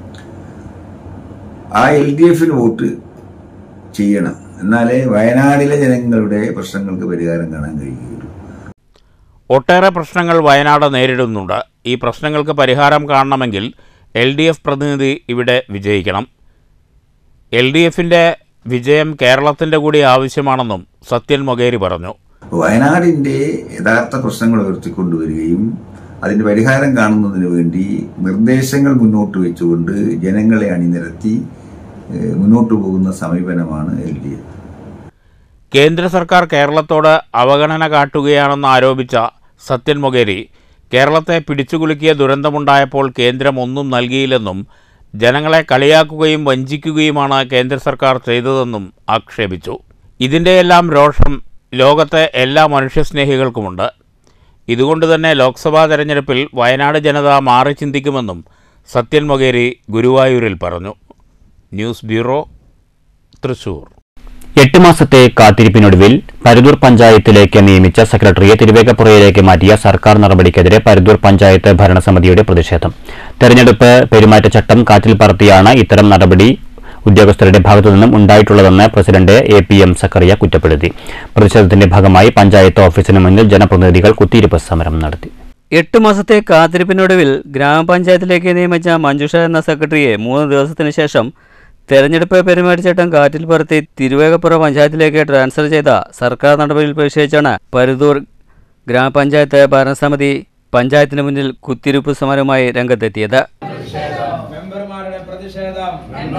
ആ എൽ ഡി എഫിന് വോട്ട് ചെയ്യണം. എന്നാലേ വയനാടിലെ ജനങ്ങളുടെ പ്രശ്നങ്ങൾക്ക് പരിഹാരം കാണാൻ കഴിയുകയുള്ളൂ. ഒട്ടേറെ പ്രശ്നങ്ങൾ വയനാട് നേരിടുന്നുണ്ട്. ഈ പ്രശ്നങ്ങൾക്ക് പരിഹാരം കാണണമെങ്കിൽ എൽ ഡി എഫ് പ്രതിനിധി ഇവിടെ വിജയിക്കണം. എൽ ഡി എഫിൻ്റെ വിജയം കേരളത്തിൻ്റെ കൂടി ആവശ്യമാണെന്നും സത്യൻ മൊകേരി പറഞ്ഞു. വയനാടിൻ്റെ യഥാർത്ഥ പ്രശ്നങ്ങൾ ഉയർത്തിക്കൊണ്ടുവരികയും അതിന് പരിഹാരം കാണുന്നതിന് വേണ്ടി നിർദ്ദേശങ്ങൾ മുന്നോട്ട് വെച്ചുകൊണ്ട് ജനങ്ങളെ അണിനിരത്തി മുന്നോട്ടു പോകുന്ന സമീപനമാണ് എൽ ഡി എഫ്. കേന്ദ്ര സർക്കാർ കേരളത്തോട് അവഗണന കാട്ടുകയാണെന്ന് ആരോപിച്ച സത്യൻ മൊകേരി കേരളത്തെ പിടിച്ചുകുലുക്കിയ ദുരന്തമുണ്ടായപ്പോൾ കേന്ദ്രം ഒന്നും നൽകിയില്ലെന്നും ജനങ്ങളെ കളിയാക്കുകയും വഞ്ചിക്കുകയുമാണ് കേന്ദ്ര സർക്കാർ ചെയ്തതെന്നും ആക്ഷേപിച്ചു. ഇതിൻ്റെയെല്ലാം രോഷം ലോകത്തെ എല്ലാ മനുഷ്യസ്നേഹികൾക്കുമുണ്ട്. ഇതുകൊണ്ട് തന്നെ ലോക്സഭാ തെരഞ്ഞെടുപ്പിൽ വയനാട് ജനത മാറി ചിന്തിക്കുമെന്നും സത്യൻ മൊകേരി ഗുരുവായൂരിൽ പറഞ്ഞു. News bureau, Thrissur. എട്ട് മാസത്തെ കാത്തിരിപ്പിനൊടുവിൽ പരുതൂർ പഞ്ചായത്തിലേക്ക് നിയമിച്ച സെക്രട്ടറിയെ തിരുവേഗപ്പുറയിലേക്ക് മാറ്റിയ സർക്കാർ നടപടിക്കെതിരെ പരുതൂർ പഞ്ചായത്ത് ഭരണസമിതിയുടെ പ്രതിഷേധം. തെരഞ്ഞെടുപ്പ് പെരുമാറ്റച്ചട്ടം കാറ്റിൽ പറത്തിയാണ് ഇത്തരം നടപടി ഉദ്യോഗസ്ഥരുടെ ഭാഗത്തുനിന്നും ഉണ്ടായിട്ടുള്ളതെന്ന് president A P M Sakkariya കുറ്റപ്പെടുത്തി. പ്രതിഷേധത്തിന്റെ ഭാഗമായി പഞ്ചായത്ത് ഓഫീസിന് മുന്നിൽ ജനപ്രതിനിധികൾ കുത്തിയിരിപ്പ് സമരം നടത്തി. എട്ട് മാസത്തെ കാത്തിരിപ്പിനൊടുവിൽ ഗ്രാമപഞ്ചായത്തിലേക്ക് നിയമിച്ച മഞ്ജുഷ എന്ന സെക്രട്ടറിയെ മൂന്ന് ദിവസത്തിനു ശേഷം തെരഞ്ഞെടുപ്പ് പെരുമാറ്റച്ചട്ടം കാറ്റിൽ പറത്തി തിരുവേഗപ്പുറ പഞ്ചായത്തിലേക്ക് ട്രാൻസ്ഫർ ചെയ്ത സർക്കാർ നടപടിയിൽ പ്രതിഷേധിച്ചാണ് പരുതൂർ ഗ്രാമപഞ്ചായത്ത് ഭരണസമിതി പഞ്ചായത്തിന് മുന്നിൽ കുത്തിയിരിപ്പ് സമരവുമായി രംഗത്തെത്തിയത്. മെമ്പർമാരുടെ പ്രതിഷേധം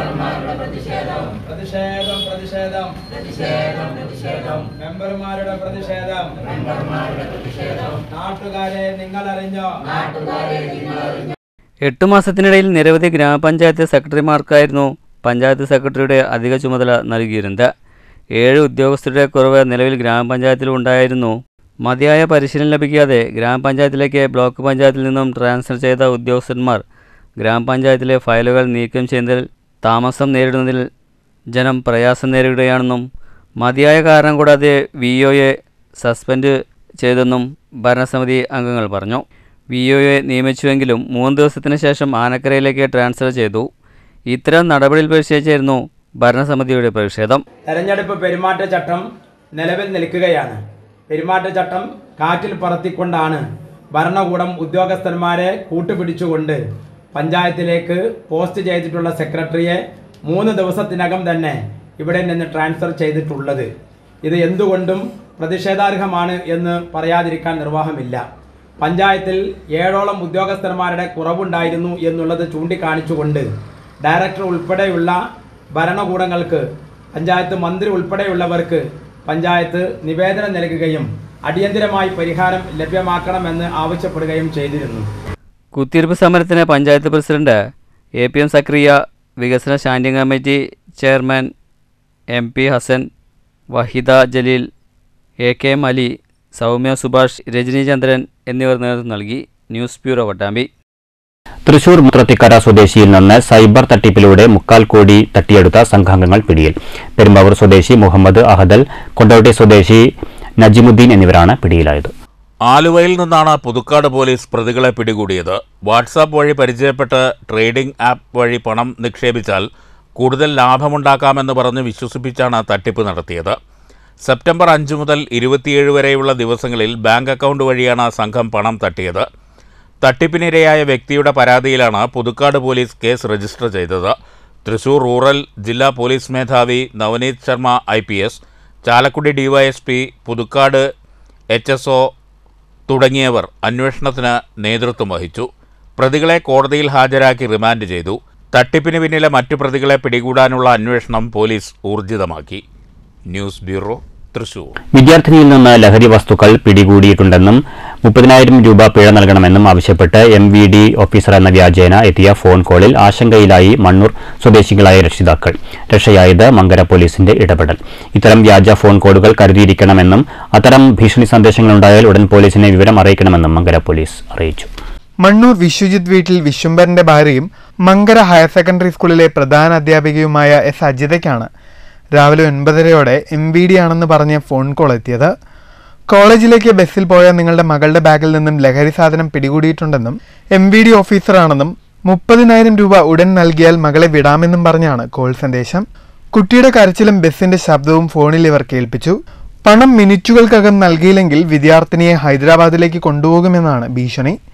പ്രതിഷേധം പ്രതിഷേധം മെമ്പർമാരുടെ പ്രതിഷേധം നാട്ടുകാരെ നിങ്ങൾ അറിഞ്ഞോ? എട്ടു മാസത്തിനിടയിൽ നിരവധി ഗ്രാമപഞ്ചായത്ത് സെക്രട്ടറിമാർക്കായിരുന്നു പഞ്ചായത്ത് സെക്രട്ടറിയുടെ അധിക ചുമതല നൽകിയിരുന്നത്. ഏഴ് ഉദ്യോഗസ്ഥരുടെ കുറവ് നിലവിൽ ഗ്രാമപഞ്ചായത്തിൽ ഉണ്ടായിരുന്നു. മതിയായ പരിശീലനം ലഭിക്കാതെ ഗ്രാമപഞ്ചായത്തിലേക്ക് ബ്ലോക്ക് പഞ്ചായത്തിൽ നിന്നും ട്രാൻസ്ഫർ ചെയ്ത ഉദ്യോഗസ്ഥന്മാർ ഗ്രാമപഞ്ചായത്തിലെ ഫയലുകൾ നീക്കം ചെയ്യുന്നതിൽ താമസം നേരിടുന്നതിൽ ജനം പ്രയാസം നേരിടുകയാണെന്നും മതിയായ കാരണം കൂടാതെ വി ഒയെ സസ്പെൻഡ് ചെയ്തെന്നും ഭരണസമിതി അംഗങ്ങൾ പറഞ്ഞു. വി ഒയെ നിയമിച്ചുവെങ്കിലും മൂന്ന് ദിവസത്തിന് ശേഷം ആനക്കരയിലേക്ക് ട്രാൻസ്ഫർ ചെയ്തു. ഇത്തരം നടപടിയിൽ പ്രതിഷേധിച്ചായിരുന്നു ഭരണസമിതിയുടെ പ്രതിഷേധം. തെരഞ്ഞെടുപ്പ് പെരുമാറ്റച്ചട്ടം നിലവിൽ നിൽക്കുകയാണ്. പെരുമാറ്റച്ചട്ടം കാറ്റിൽ പറത്തിക്കൊണ്ടാണ് ഭരണകൂടം ഉദ്യോഗസ്ഥന്മാരെ കൂട്ടുപിടിച്ചുകൊണ്ട് പഞ്ചായത്തിലേക്ക് പോസ്റ്റ് ചെയ്തിട്ടുള്ള സെക്രട്ടറിയെ മൂന്ന് ദിവസത്തിനകം തന്നെ ഇവിടെ നിന്ന് ട്രാൻസ്ഫർ ചെയ്തിട്ടുള്ളത്. ഇത് എന്തുകൊണ്ടും പ്രതിഷേധാർഹമാണ് എന്ന് പറയാതിരിക്കാൻ നിർവാഹമില്ല. പഞ്ചായത്തിൽ ഏഴോളം ഉദ്യോഗസ്ഥന്മാരുടെ കുറവുണ്ടായിരുന്നു എന്നുള്ളത് ചൂണ്ടിക്കാണിച്ചുകൊണ്ട് ഡയറക്ടർ ഉൾപ്പെടെയുള്ള ഭരണകൂടങ്ങൾക്ക്, പഞ്ചായത്ത് മന്ത്രി ഉൾപ്പെടെയുള്ളവർക്ക് പഞ്ചായത്ത് നിവേദനം നൽകുകയും അടിയന്തരമായി പരിഹാരം ലഭ്യമാക്കണമെന്ന് ആവശ്യപ്പെടുകയും ചെയ്തിരുന്നു. കുത്തിയിരിപ്പ് സമരത്തിന് panchayat president A P M Sakriya, വികസന standing committee chairman M P Hassan, Vahida Jaleel, A K M Ali, Soumya Subhash, Rajani Chandran എന്നിവർ നേതൃത്വം നൽകി. News bureau, Vattambi. തൃശൂർ മുത്രത്തിക്കര സ്വദേശിയിൽ നിന്ന് സൈബർ തട്ടിപ്പിലൂടെ മുക്കാൽ കോടി തട്ടിയെടുത്ത സംഘാംഗങ്ങൾ പിടിയിൽ. പെരുമ്പാവൂർ സ്വദേശി മുഹമ്മദ് അഹദൽ, കൊണ്ടോട്ടി സ്വദേശി നജിമുദ്ദീൻ എന്നിവരാണ് പിടിയിലായത്. ആലുവയിൽ നിന്നാണ് പുതുക്കാട് പോലീസ് പ്രതികളെ പിടികൂടിയത്. വാട്സാപ്പ് വഴി പരിചയപ്പെട്ട് ട്രേഡിംഗ് ആപ്പ് വഴി പണം നിക്ഷേപിച്ചാൽ കൂടുതൽ ലാഭമുണ്ടാക്കാമെന്ന് പറഞ്ഞ് വിശ്വസിപ്പിച്ചാണ് തട്ടിപ്പ് നടത്തിയത്. സെപ്റ്റംബർ അഞ്ച് മുതൽ ഇരുപത്തിയേഴ് വരെയുള്ള ദിവസങ്ങളിൽ ബാങ്ക് അക്കൗണ്ട് വഴിയാണ് സംഘം പണം തട്ടിയത്. തട്ടിപ്പിനിരയായ വ്യക്തിയുടെ പരാതിയിലാണ് പുതുക്കാട് പോലീസ് കേസ് രജിസ്റ്റർ ചെയ്തത്. തൃശൂർ റൂറൽ ജില്ലാ പോലീസ് മേധാവി Navneet Sharma I P S, Chalakudy DYSP, Puthukkad H S O തുടങ്ങിയവർ അന്വേഷണത്തിന് നേതൃത്വം വഹിച്ചു. പ്രതികളെ കോടതിയിൽ ഹാജരാക്കി റിമാൻഡ് ചെയ്തു. തട്ടിപ്പിന് പിന്നിലെ മറ്റു പ്രതികളെ പിടികൂടാനുള്ള അന്വേഷണം പോലീസ് ഊർജിതമാക്കി. News bureau, Thrissur. വിദ്യാർത്ഥിനിയിൽ നിന്ന് ലഹരി വസ്തുക്കൾ പിടികൂടിയിട്ടുണ്ടെന്നും മുപ്പതിനായിരം രൂപ പിഴ നൽകണമെന്നും ആവശ്യപ്പെട്ട് എം വി ഡി ഓഫീസർ എന്ന വ്യാജേന എത്തിയ ഫോൺ കോളിൽ ആശങ്കയിലായി മണ്ണൂർ സ്വദേശികളായ രക്ഷിതാക്കൾ. രക്ഷയായത് മങ്കര പോലീസിന്റെ ഇടപെടൽ. ഇത്തരം വ്യാജ ഫോൺ കോളുകൾ കരുതിയിരിക്കണമെന്നും അത്തരം ഭീഷണി സന്ദേശങ്ങളുണ്ടായാൽ ഉടൻ പോലീസിനെ വിവരം അറിയിക്കണമെന്നും മങ്കര പോലീസ് അറിയിച്ചു. മണ്ണൂർ വിശ്വജിത് വീട്ടിൽ വിശ്വംഭരന്റെ ഭാര്യയും മങ്കര ഹയർ സെക്കൻഡറി സ്കൂളിലെ പ്രധാന അധ്യാപികയുമായ എസ് അജിതയ്ക്കാണ് രാവിലെ ഒൻപതരയോടെ എം വി ഡി ആണെന്ന് പറഞ്ഞ് ഫോൺ കോൾ എത്തിയത്. കോളേജിലേക്ക് ബസ്സിൽ പോയ നിങ്ങളുടെ മകളുടെ ബാഗിൽ നിന്നും ലഹരി സാധനം പിടികൂടിയിട്ടുണ്ടെന്നും എം വി ഡി ഓഫീസറാണെന്നും മുപ്പതിനായിരം രൂപ ഉടൻ നൽകിയാൽ മകളെ വിടാമെന്നും പറഞ്ഞാണ് കോൾ സന്ദേശം. കുട്ടിയുടെ കരച്ചിലും ബസ്സിന്റെ ശബ്ദവും ഫോണിൽ ഇവർ കേൾപ്പിച്ചു. പണം മിനിറ്റുകൾക്കകം നൽകിയില്ലെങ്കിൽ വിദ്യാർത്ഥിനിയെ ഹൈദരാബാദിലേക്ക് കൊണ്ടുപോകുമെന്നാണ് ഭീഷണി.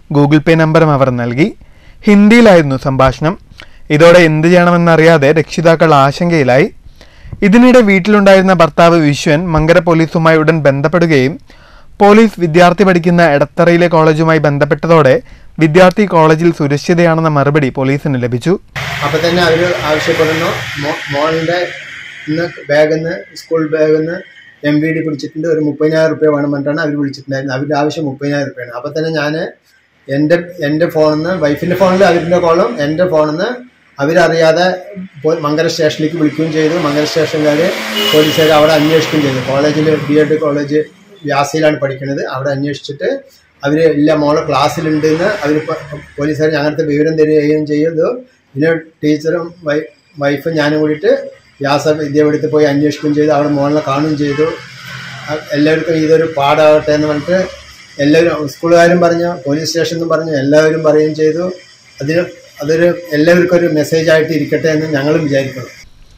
ഗൂഗിൾ പേ നമ്പറും അവർ നൽകി. ഹിന്ദിയിലായിരുന്നു സംഭാഷണം. ഇതോടെ എന്ത് ചെയ്യണമെന്നറിയാതെ രക്ഷിതാക്കൾ ആശങ്കയിലായി. ഇതിനിടെ വീട്ടിലുണ്ടായിരുന്ന ഭർത്താവ് വിശ്വൻ മങ്കര പോലീസുമായി ഉടൻ ബന്ധപ്പെടുകയും പോലീസ് വിദ്യാർത്ഥി പഠിക്കുന്ന എടത്തറയിലെ കോളേജുമായി ബന്ധപ്പെട്ടതോടെ വിദ്യാർത്ഥി കോളേജിൽ സുരക്ഷിതയാണെന്ന മറുപടി പോലീസിന് ലഭിച്ചു. അപ്പോൾ തന്നെ അവർ ആവശ്യപ്പെടുന്നു മോളിൻ്റെ ഇന്ന് ബാഗിൽ നിന്ന് സ്കൂൾ ബാഗിൽ നിന്ന് എം വി ഡി പിടിച്ചിട്ടുണ്ട്, ഒരു മുപ്പതിനായിരം റുപ്യ വേണം പറഞ്ഞിട്ടാണ് അവർ വിളിച്ചിട്ടുണ്ടായിരുന്നത്. അവരുടെ ആവശ്യം മുപ്പതിനായിരം റുപ്യാണ്. അപ്പോൾ തന്നെ ഞാൻ എൻ്റെ എൻ്റെ ഫോണിൽ നിന്ന് വൈഫിൻ്റെ ഫോണിൽ അവരുടെ കോളും എൻ്റെ ഫോണിൽ നിന്ന് അവരറിയാതെ മങ്കര സ്റ്റേഷനിലേക്ക് വിളിക്കുകയും ചെയ്തു. മങ്കര സ്റ്റേഷൻകാർ പോലീസുകാർ അവിടെ അന്വേഷിക്കുകയും ചെയ്തു. കോളേജിൽ ബി എഡ് കോളേജ് വ്യാസയിലാണ് പഠിക്കുന്നത്. അവിടെ അന്വേഷിച്ചിട്ട് അവർ ഇല്ല മോളെ ക്ലാസ്സിലുണ്ടെന്ന് അവർ പോലീസുകാർ ഞങ്ങൾക്ക് വിവരം തരികയും ചെയ്തു. പിന്നെ ടീച്ചറും വൈ വൈഫും ഞാനും കൂടിയിട്ട് വ്യാസ വിദ്യാപീഠത്തിൽ പോയി അന്വേഷിക്കുകയും ചെയ്തു. അവിടെ മോളിനെ കാണുകയും ചെയ്തു. എല്ലാവർക്കും ഇതൊരു പാടാവട്ടെ എന്ന് പറഞ്ഞിട്ട് എല്ലാവരും സ്കൂളുകാരും പറഞ്ഞു, പോലീസ് സ്റ്റേഷനിലും പറഞ്ഞു, എല്ലാവരും പറയുകയും ചെയ്തു. അതിന് അതൊരു എല്ലാവർക്കും ഒരു മെസ്സേജായിട്ട് ഇരിക്കട്ടെ എന്ന് ഞങ്ങളും വിചാരിക്കുന്നു.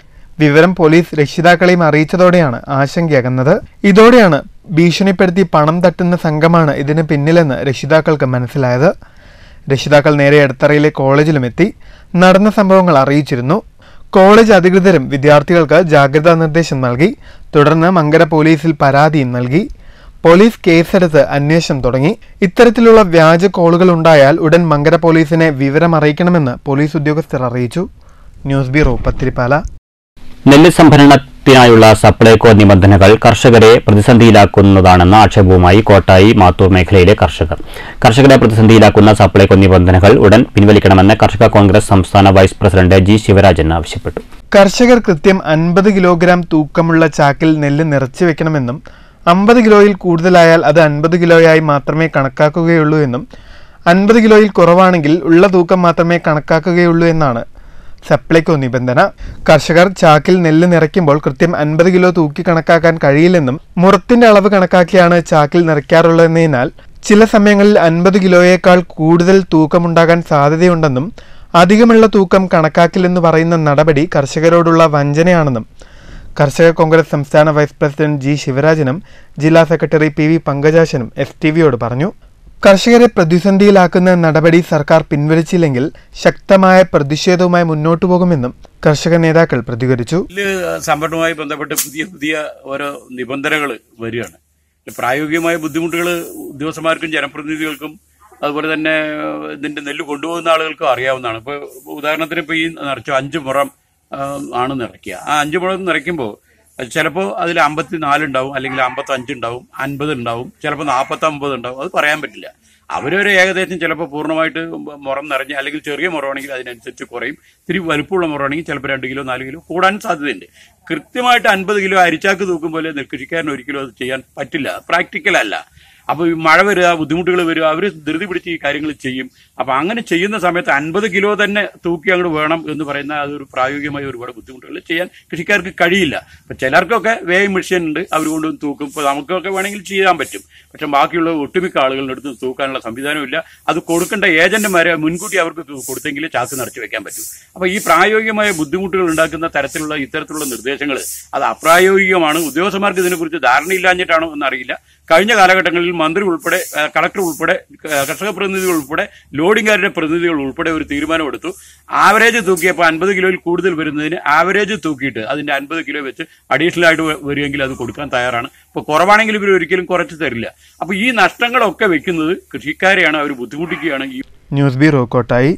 വിവരം പോലീസ് രക്ഷിതാക്കളെയും അറിയിച്ചതോടെയാണ് ആശങ്കയകന്നത്. ഇതോടെയാണ് ഭീഷണിപ്പെടുത്തി പണം തട്ടുന്ന സംഘമാണ് ഇതിന് പിന്നിലെന്ന് രക്ഷിതാക്കൾക്ക് മനസ്സിലായത്. രക്ഷിതാക്കൾ നേരെ എടത്തറയിലെ കോളേജിലുമെത്തി നടന്ന സംഭവങ്ങൾ അറിയിച്ചിരുന്നു. കോളേജ് അധികൃതരും വിദ്യാർത്ഥികൾക്ക് ജാഗ്രതാ നിർദ്ദേശം നൽകി. തുടർന്ന് മങ്കര പോലീസിൽ പരാതിയും നൽകി. പോലീസ് കേസെടുത്ത് അന്വേഷണം തുടങ്ങി. ഇത്തരത്തിലുള്ള വ്യാജ കോളുകൾ ഉണ്ടായാൽ ഉടൻ മങ്കര പോലീസിനെ വിവരം അറിയിക്കണമെന്ന് പോലീസ് ഉദ്യോഗസ്ഥർ അറിയിച്ചു. News bureau, Pathirippala. നെല്ല് സംഭരണത്തിനായുള്ള സപ്ലൈകോ നിബന്ധനകൾ കർഷകരെ പ്രതിസന്ധിയിലാക്കുന്നതാണെന്ന ആക്ഷേപവുമായി കോട്ടായി മാത്തൂർ മേഖലയിലെ കർഷകർ. കർഷകരെ പ്രതിസന്ധിയിലാക്കുന്ന സപ്ലൈകോ നിബന്ധനകൾ ഉടൻ പിൻവലിക്കണമെന്ന് കർഷക കോൺഗ്രസ് സംസ്ഥാന വൈസ് പ്രസിഡന്റ് ജി ശിവരാജൻ ആവശ്യപ്പെട്ടു. കർഷകർ കൃത്യം അൻപത് കിലോഗ്രാം തൂക്കമുള്ള ചാക്കിൽ നെല്ല് നിറച്ചു വെക്കണമെന്നും അമ്പത് കിലോയിൽ കൂടുതലായാൽ അത് അൻപത് കിലോയായി മാത്രമേ കണക്കാക്കുകയുള്ളൂ എന്നും അൻപത് കിലോയിൽ കുറവാണെങ്കിൽ ഉള്ള തൂക്കം മാത്രമേ കണക്കാക്കുകയുള്ളൂ എന്നാണ് സപ്ലൈകോ നിബന്ധന. കർഷകർ ചാക്കിൽ നെല്ല് നിറയ്ക്കുമ്പോൾ കൃത്യം അൻപത് കിലോ തൂക്കി കണക്കാക്കാൻ കഴിയില്ലെന്നും മുറത്തിന്റെ അളവ് കണക്കാക്കിയാണ് ചാക്കിൽ നിറയ്ക്കാറുള്ളതെന്നതിനാൽ ചില സമയങ്ങളിൽ അൻപത് കിലോയേക്കാൾ കൂടുതൽ തൂക്കമുണ്ടാകാൻ സാധ്യതയുണ്ടെന്നും അധികമുള്ള തൂക്കം കണക്കാക്കില്ലെന്ന് പറയുന്ന നടപടി കർഷകരോടുള്ള വഞ്ചനയാണെന്നും കർഷക കോൺഗ്രസ് സംസ്ഥാന വൈസ് പ്രസിഡന്റ് ജി ശിവരാജനും ജില്ലാ സെക്രട്ടറി പി വി പങ്കജാശനും എഫ് ടി വിയോട് പറഞ്ഞു. കർഷകരെ പ്രതിസന്ധിയിലാക്കുന്ന നടപടി സർക്കാർ പിൻവലിച്ചില്ലെങ്കിൽ ശക്തമായ പ്രതിഷേധവുമായി മുന്നോട്ടു പോകുമെന്നും കർഷക നേതാക്കൾ പ്രതികരിച്ചു. സംഭരണവുമായി ബന്ധപ്പെട്ട് പുതിയ പുതിയ ഓരോ നിബന്ധനകൾ വരികയാണ്. പ്രായോഗികമായ ബുദ്ധിമുട്ടുകൾ ഉദ്യോഗസ്ഥന്മാർക്കും ജനപ്രതിനിധികൾക്കും അതുപോലെ തന്നെ ഇതിന്റെ നെല്ല് കൊണ്ടുപോകുന്ന ആളുകൾക്കും അറിയാവുന്നതാണ്. ഇപ്പോൾ ഉദാഹരണത്തിന് ഇപ്പോൾ ഈ നിറച്ച അഞ്ച് മുറം ആണ് നിറയ്ക്കുക. ആ അഞ്ച് മുറം നിറയ്ക്കുമ്പോൾ ചിലപ്പോൾ അതിൽ അമ്പത്തി നാലുണ്ടാവും, അല്ലെങ്കിൽ അമ്പത്തി അഞ്ചുണ്ടാവും, അൻപത് ഉണ്ടാവും, ചിലപ്പോൾ നാൽപ്പത്തി അമ്പത് ഉണ്ടാവും. അത് പറയാൻ പറ്റില്ല. അവരൊരു ഏകദേശം ചിലപ്പോൾ പൂർണ്ണമായിട്ട് മുറം നിറഞ്ഞ് അല്ലെങ്കിൽ ചെറിയ മുറമാണെങ്കിൽ അതിനനുസരിച്ച് കുറയും. ഇത്തിരി വലുപ്പമുള്ള മുറമാണെങ്കിൽ ചിലപ്പോൾ രണ്ട് കിലോ നാല് കിലോ കൂടാൻ സാധ്യതയുണ്ട്. കൃത്യമായിട്ട് അൻപത് കിലോ അരിച്ചാക്ക് തൂക്കും പോലെ നെൽകൃഷിക്കാരന് ഒരിക്കലും അത് ചെയ്യാൻ പറ്റില്ല, പ്രാക്ടിക്കൽ അല്ല. അപ്പോൾ ഈ മഴ വരിക, ബുദ്ധിമുട്ടുകൾ വരിക, അവർ ധൃതി പിടിച്ച് ഈ കാര്യങ്ങൾ ചെയ്യും. അപ്പോൾ അങ്ങനെ ചെയ്യുന്ന സമയത്ത് അൻപത് കിലോ തന്നെ തൂക്കി അങ്ങോട്ട് വേണം എന്ന് പറയുന്ന അതൊരു പ്രായോഗികമായി ഒരുപാട് ബുദ്ധിമുട്ടുകൾ ചെയ്യാൻ കൃഷിക്കാർക്ക് കഴിയില്ല. അപ്പം ചിലർക്കൊക്കെ വേഗം മെഷീൻ ഉണ്ട്, അവർ കൊണ്ട് തൂക്കും. ഇപ്പോൾ നമുക്കൊക്കെ വേണമെങ്കിൽ ചെയ്യാൻ പറ്റും. പക്ഷെ ബാക്കിയുള്ള ഒട്ടുമിക്ക ആളുകളുടെ അടുത്ത് തൂക്കാനുള്ള സംവിധാനമില്ല. അത് കൊടുക്കേണ്ട ഏജന്റുമാരെ മുൻകൂട്ടി അവർക്ക് കൊടുത്തെങ്കിൽ ചാക്ക് നിറച്ചു വെക്കാൻ പറ്റും. അപ്പോൾ ഈ പ്രായോഗികമായ ബുദ്ധിമുട്ടുകൾ ഉണ്ടാക്കുന്ന തരത്തിലുള്ള ഇത്തരത്തിലുള്ള നിർദ്ദേശങ്ങൾ അത് അപ്രായോഗികമാണ്. ഉദ്യോഗസ്ഥന്മാർക്ക് ഇതിനെക്കുറിച്ച് ധാരണയില്ലാഞ്ഞിട്ടാണോ എന്നറിയില്ല. കഴിഞ്ഞ കാലഘട്ടങ്ങളിൽ മന്ത്രി ഉൾപ്പെടെ, കളക്ടർ ഉൾപ്പെടെ, കർഷക പ്രതിനിധികൾ ഉൾപ്പെടെ, ലോഡിംഗുകാരുടെ പ്രതിനിധികൾ ഉൾപ്പെടെ ഒരു തീരുമാനമെടുത്തു. ആവറേജ് തൂക്കിയപ്പോൾ അൻപത് കിലോയിൽ കൂടുതൽ വരുന്നതിന് ആവറേജ് തൂക്കിയിട്ട് അതിന്റെ അൻപത് കിലോ വെച്ച് അഡീഷണൽ ആയിട്ട് വരുമെങ്കിൽ അത് കൊടുക്കാൻ തയ്യാറാണ്. ഇപ്പോൾ കുറവാണെങ്കിൽ ഇവർ ഒരിക്കലും കുറച്ച് തരില്ല. അപ്പോൾ ഈ നഷ്ടങ്ങളൊക്കെ വെക്കുന്നത് കൃഷിക്കാരെയാണ്, അവർ ബുദ്ധിമുട്ടിക്കുകയാണ്. News bureau, Kottayi.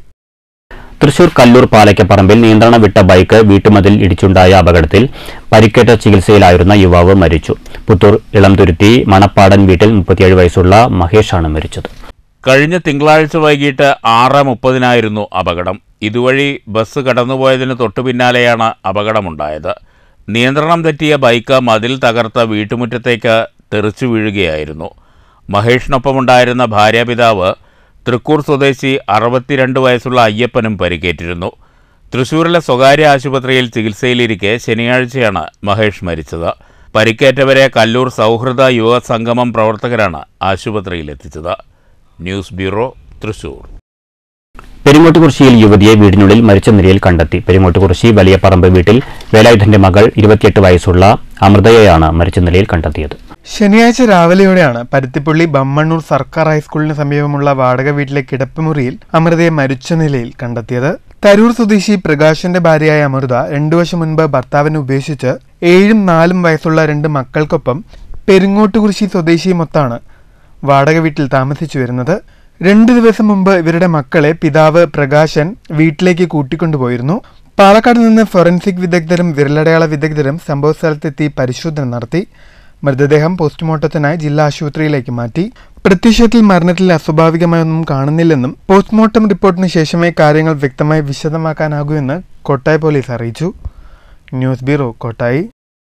തൃശൂർ കല്ലൂർ പാലയ്ക്കപ്പറമ്പിൽ നിയന്ത്രണം വിട്ട ബൈക്ക് വീട്ടുമതിൽ ഇടിച്ചുണ്ടായ അപകടത്തിൽ പരിക്കേറ്റ ചികിത്സയിലായിരുന്ന യുവാവ് മരിച്ചു. പുത്തൂർ ഇളംതുരുത്തി മണപ്പാടൻ വീട്ടിൽ മുപ്പത്തിയേഴ് വയസ്സുള്ള മഹേഷാണ് മരിച്ചത്. കഴിഞ്ഞ തിങ്കളാഴ്ച വൈകിട്ട് ആറ് മുപ്പതിനായിരുന്നു അപകടം. ഇതുവഴി ബസ് കടന്നുപോയതിന് തൊട്ടുപിന്നാലെയാണ് അപകടമുണ്ടായത്. നിയന്ത്രണം തെറ്റിയ ബൈക്ക് മതിൽ തകർത്ത വീട്ടുമുറ്റത്തേക്ക് തെറിച്ചു വീഴുകയായിരുന്നു. മഹേഷിനൊപ്പമുണ്ടായിരുന്ന ഭാര്യാപിതാവ് തൃക്കൂർ സ്വദേശി അറുപത്തിരണ്ട് വയസ്സുള്ള അയ്യപ്പനും പരിക്കേറ്റിരുന്നു. തൃശൂരിലെ സ്വകാര്യ ആശുപത്രിയിൽ ചികിത്സയിലിരിക്കെ ശനിയാഴ്ചയാണ് മഹേഷ് മരിച്ചത്. പരിക്കേറ്റവരെ കല്ലൂർ സൗഹൃദ യുവ സംഗമം പ്രവർത്തകരാണ് ആശുപത്രിയിലെത്തിച്ചത്. News bureau, Thrissur. പെരിങ്ങോട്ടുകുറിശ്ശിയിൽ യുവതിയെ വീടിനുള്ളിൽ മരിച്ച നിലയിൽ കണ്ടെത്തി. പെരിങ്ങോട്ടുകുറിശ്ശി വലിയ പറമ്പ് വീട്ടിൽ വേലായുധന്റെ മകൾ ഇരുപത്തിയെട്ട് വയസ്സുള്ള അമൃതയെയാണ് മരിച്ച നിലയിൽ കണ്ടെത്തിയത്. ശനിയാഴ്ച രാവിലെയോടെയാണ് പരുത്തിപ്പള്ളി ബമ്മണ്ണൂർ സർക്കാർ ഹൈസ്കൂളിന് സമീപമുള്ള വാടക വീട്ടിലെ കിടപ്പുമുറിയിൽ അമൃതയെ മരിച്ച നിലയിൽ കണ്ടെത്തിയത്. തരൂർ സ്വദേശി പ്രകാശിന്റെ ഭാര്യയായ അമൃത രണ്ടു വർഷം മുൻപ് ഭർത്താവിനെ ഉപേക്ഷിച്ച് ഏഴും നാലും വയസ്സുള്ള രണ്ട് മക്കൾക്കൊപ്പം പെരിങ്ങോട്ടുകുറിശി സ്വദേശിയുമൊത്താണ് വാടക വീട്ടിൽ താമസിച്ചു വരുന്നത്. രണ്ടു ദിവസം മുമ്പ് ഇവരുടെ മക്കളെ പിതാവ് പ്രകാശൻ വീട്ടിലേക്ക് കൂട്ടിക്കൊണ്ടുപോയിരുന്നു. പാലക്കാട് നിന്ന് ഫോറൻസിക് വിദഗ്ധരും വിരലടയാള വിദഗ്ധരും സംഭവസ്ഥലത്തെത്തി പരിശോധന നടത്തി. മൃതദേഹം പോസ്റ്റ്മോർട്ടത്തിനായി ജില്ലാ ആശുപത്രിയിലേക്ക് മാറ്റി. പ്രത്യക്ഷത്തിൽ മരണത്തിൽ അസ്വാഭാവികമായൊന്നും കാണുന്നില്ലെന്നും പോസ്റ്റ്മോർട്ടം റിപ്പോർട്ടിന് ശേഷമേ കാര്യങ്ങൾ വ്യക്തമായി വിശദമാക്കാനാകൂ എന്ന് കോട്ടായി പോലീസ് അറിയിച്ചു. News bureau, Kottayi.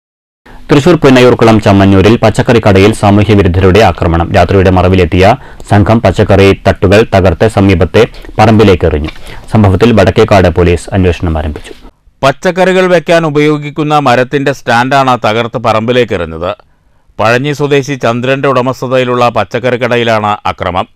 തൃശൂർ പുന്നയൂർക്കുളം ചമ്മന്നൂരിൽ പച്ചക്കറി കടയിൽ സാമൂഹ്യവിരുദ്ധരുടെ ആക്രമണം. രാത്രിയുടെ മറവിലെത്തിയ സംഘം പച്ചക്കറി തട്ടുകൾ തകർത്ത് സമീപത്തെ പറമ്പിലേക്ക് എറിഞ്ഞു. സംഭവത്തിൽ വടക്കേക്കാട് പോലീസ് അന്വേഷണം ആരംഭിച്ചു. പച്ചക്കറികൾ വെക്കാൻ ഉപയോഗിക്കുന്ന മരത്തിന്റെ സ്റ്റാൻഡാണ് തകർത്ത് പറമ്പിലേക്ക് എറിഞ്ഞത്. പഴഞ്ഞി സ്വദേശി ചന്ദ്രന്റെ ഉടമസ്ഥതയിലുള്ള പച്ചക്കറി കടയിലാണ് ആക്രമണം.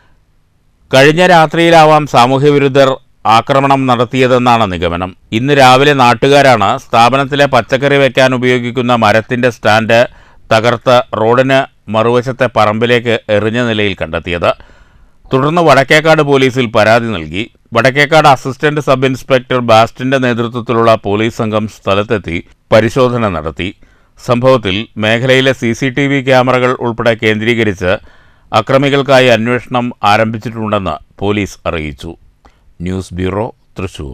കഴിഞ്ഞ രാത്രിയിലാവാം സാമൂഹ്യവിരുദ്ധർ ആക്രമണം നടത്തിയതെന്നാണ് നിഗമനം. ഇന്ന് രാവിലെ നാട്ടുകാരാണ് സ്ഥാപനത്തിലെ പച്ചക്കറി വെക്കാൻ ഉപയോഗിക്കുന്ന മരത്തിന്റെ സ്റ്റാൻഡ് തകർത്ത് റോഡിന് മറുവശത്തെ പറമ്പിലേക്ക് എറിഞ്ഞ നിലയിൽ കണ്ടെത്തിയത്. തുടർന്ന് വടക്കേക്കാട് പോലീസിൽ പരാതി നൽകി. വടക്കേക്കാട് അസിസ്റ്റന്റ് സബ് ഇൻസ്പെക്ടർ ബാസ്റ്റിന്റെ നേതൃത്വത്തിലുള്ള പോലീസ് സംഘം സ്ഥലത്തെത്തി പരിശോധന നടത്തി. സംഭവത്തിൽ മേഖലയിലെ സി സി ടി വി ക്യാമറകൾ ഉൾപ്പെടെ കേന്ദ്രീകരിച്ച് അക്രമികൾക്കായി അന്വേഷണം ആരംഭിച്ചിട്ടുണ്ടെന്ന് പോലീസ് അറിയിച്ചു. News bureau, Thrissur.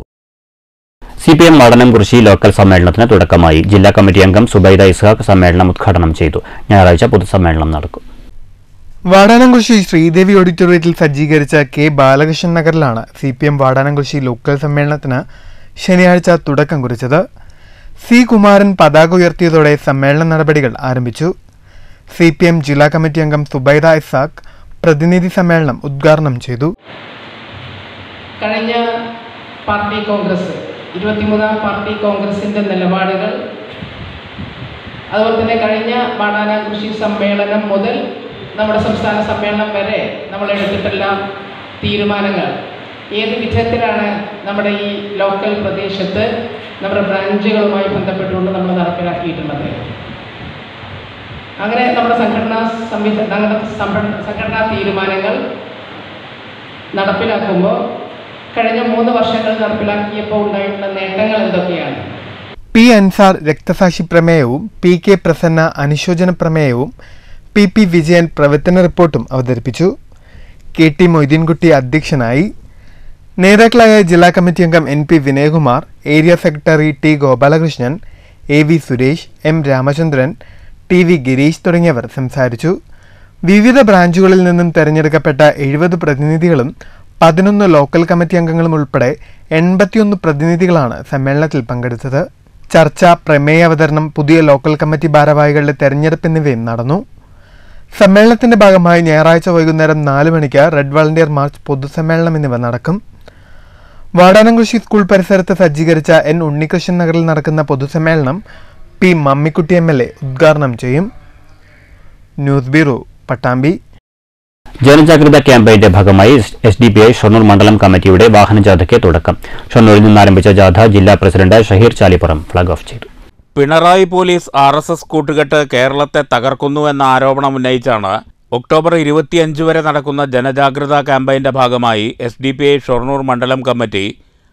C P M Vadanamkurissi local സമ്മേളനത്തിന് തുടക്കമായി. ജില്ലാ കമ്മിറ്റി അംഗം സുബൈദ ഇസ്ഹാഖ് സമ്മേളനം ഉദ്ഘാടനം ചെയ്തു. ഞായറാഴ്ച പൊതുസമ്മേളനം നടക്കും. വാടാനംകുറിശി ശ്രീദേവി ഓഡിറ്റോറിയത്തിൽ സജ്ജീകരിച്ച കെ ബാലകൃഷ്ണൻ നഗറിലാണ് C P M Vadanamkurissi local സമ്മേളനത്തിന് ശനിയാഴ്ച തുടക്കം കുറിച്ചത്. സി കുമാരൻ പതാക ഉയർത്തിയതോടെ സമ്മേളന നടപടികൾ ആരംഭിച്ചു. സി പി എം ജില്ലാ കമ്മിറ്റി അംഗം സുബൈദ ഇസാഖ് പ്രതിനിധി സമ്മേളനം ഉദ്ഘാടനം ചെയ്തു. കഴിഞ്ഞ പാർട്ടി കോൺഗ്രസ് ഇരുപത്തിമൂന്നാം പാർട്ടി കോൺഗ്രസിൻ്റെ നിലപാടുകൾ, അതുപോലെ തന്നെ കഴിഞ്ഞ വാടാനംകുറിശി സമ്മേളനം മുതൽ നമ്മുടെ സംസ്ഥാന സമ്മേളനം വരെ നമ്മൾ എടുത്തിട്ടുള്ള തീരുമാനങ്ങൾ ഏത് വിധത്തിലാണ് നമ്മുടെ ഈ ലോക്കൽ പ്രദേശത്ത് നമ്മുടെ ബ്രാഞ്ചുകളുമായി ബന്ധപ്പെട്ടുകൊണ്ട് നമ്മൾ നടപ്പിലാക്കിയിട്ടുള്ളത്. അങ്ങനെ നമ്മുടെ സംഘടനാ സംവിധാന സംഘടനാ തീരുമാനങ്ങൾ നടപ്പിലാക്കുമ്പോൾ കഴിഞ്ഞ മൂന്ന് വർഷങ്ങൾ നടപ്പിലാക്കിയപ്പോൾ ഉണ്ടായിട്ടുള്ള നേട്ടങ്ങൾ എന്തൊക്കെയാണ്? പി അൻസാർ രക്തസാക്ഷി പ്രമേയവും പി കെ പ്രസന്ന അനുശോചന പ്രമേയവും പി പി വിജയൻ പ്രവർത്തന റിപ്പോർട്ടും അവതരിപ്പിച്ചു. കെ ടി മൊയ്തീൻകുട്ടി അധ്യക്ഷനായി. നേതാക്കളായ ജില്ലാ കമ്മിറ്റി അംഗം N P Vinayakumar, area secretary T Gopalakrishnan, A V Suresh, M Ramachandran, T V Girish തുടങ്ങിയവർ സംസാരിച്ചു. വിവിധ ബ്രാഞ്ചുകളിൽ നിന്നും തെരഞ്ഞെടുക്കപ്പെട്ട എഴുപത് പ്രതിനിധികളും പതിനൊന്ന് ലോക്കൽ കമ്മിറ്റി അംഗങ്ങളും ഉൾപ്പെടെ എൺപത്തിയൊന്ന് പ്രതിനിധികളാണ് സമ്മേളനത്തിൽ പങ്കെടുത്തത്. ചർച്ച, പ്രമേയ അവതരണം, പുതിയ ലോക്കൽ കമ്മിറ്റി ഭാരവാഹികളുടെ തെരഞ്ഞെടുപ്പ് എന്നിവയും നടന്നു. സമ്മേളനത്തിന്റെ ഭാഗമായി ഞായറാഴ്ച വൈകുന്നേരം നാല് മണിക്ക് റെഡ് വളണ്ടിയർ മാർച്ച്, പൊതുസമ്മേളനം എന്നിവ നടക്കും. വാടാനംകുറിശി സ്കൂൾ പരിസരത്ത് സജ്ജീകരിച്ച എൻ ഉണ്ണികൃഷ്ണൻ നഗറിൽ നടക്കുന്ന പൊതുസമ്മേളനം P Mammikutty M L A ഉദ്ഘാടനം ചെയ്യും. News bureau, Pattambi. ജനജാഗ്രത ക്യാമ്പയിന്റെ ഭാഗമായി S D P I Shoranur മണ്ഡലം കമ്മിറ്റിയുടെ വാഹനജാഥയ്ക്ക് തുടക്കം. ഷൊർണൂരിൽ നിന്നാരംഭിച്ച ജാഥ ജില്ലാ president Shaheer Chalippuram flag off ചെയ്തു. Pinarayi police R S S കൂട്ടുകെട്ട് കേരളത്തെ തകർക്കുന്നുവെന്ന ആരോപണം ഉന്നയിച്ചാണ് ഒക്ടോബർ ഇരുപത്തിയഞ്ച് വരെ നടക്കുന്ന ജനജാഗ്രതാ ക്യാമ്പയിന്റെ ഭാഗമായി S D P I Shoranur മണ്ഡലം കമ്മിറ്റി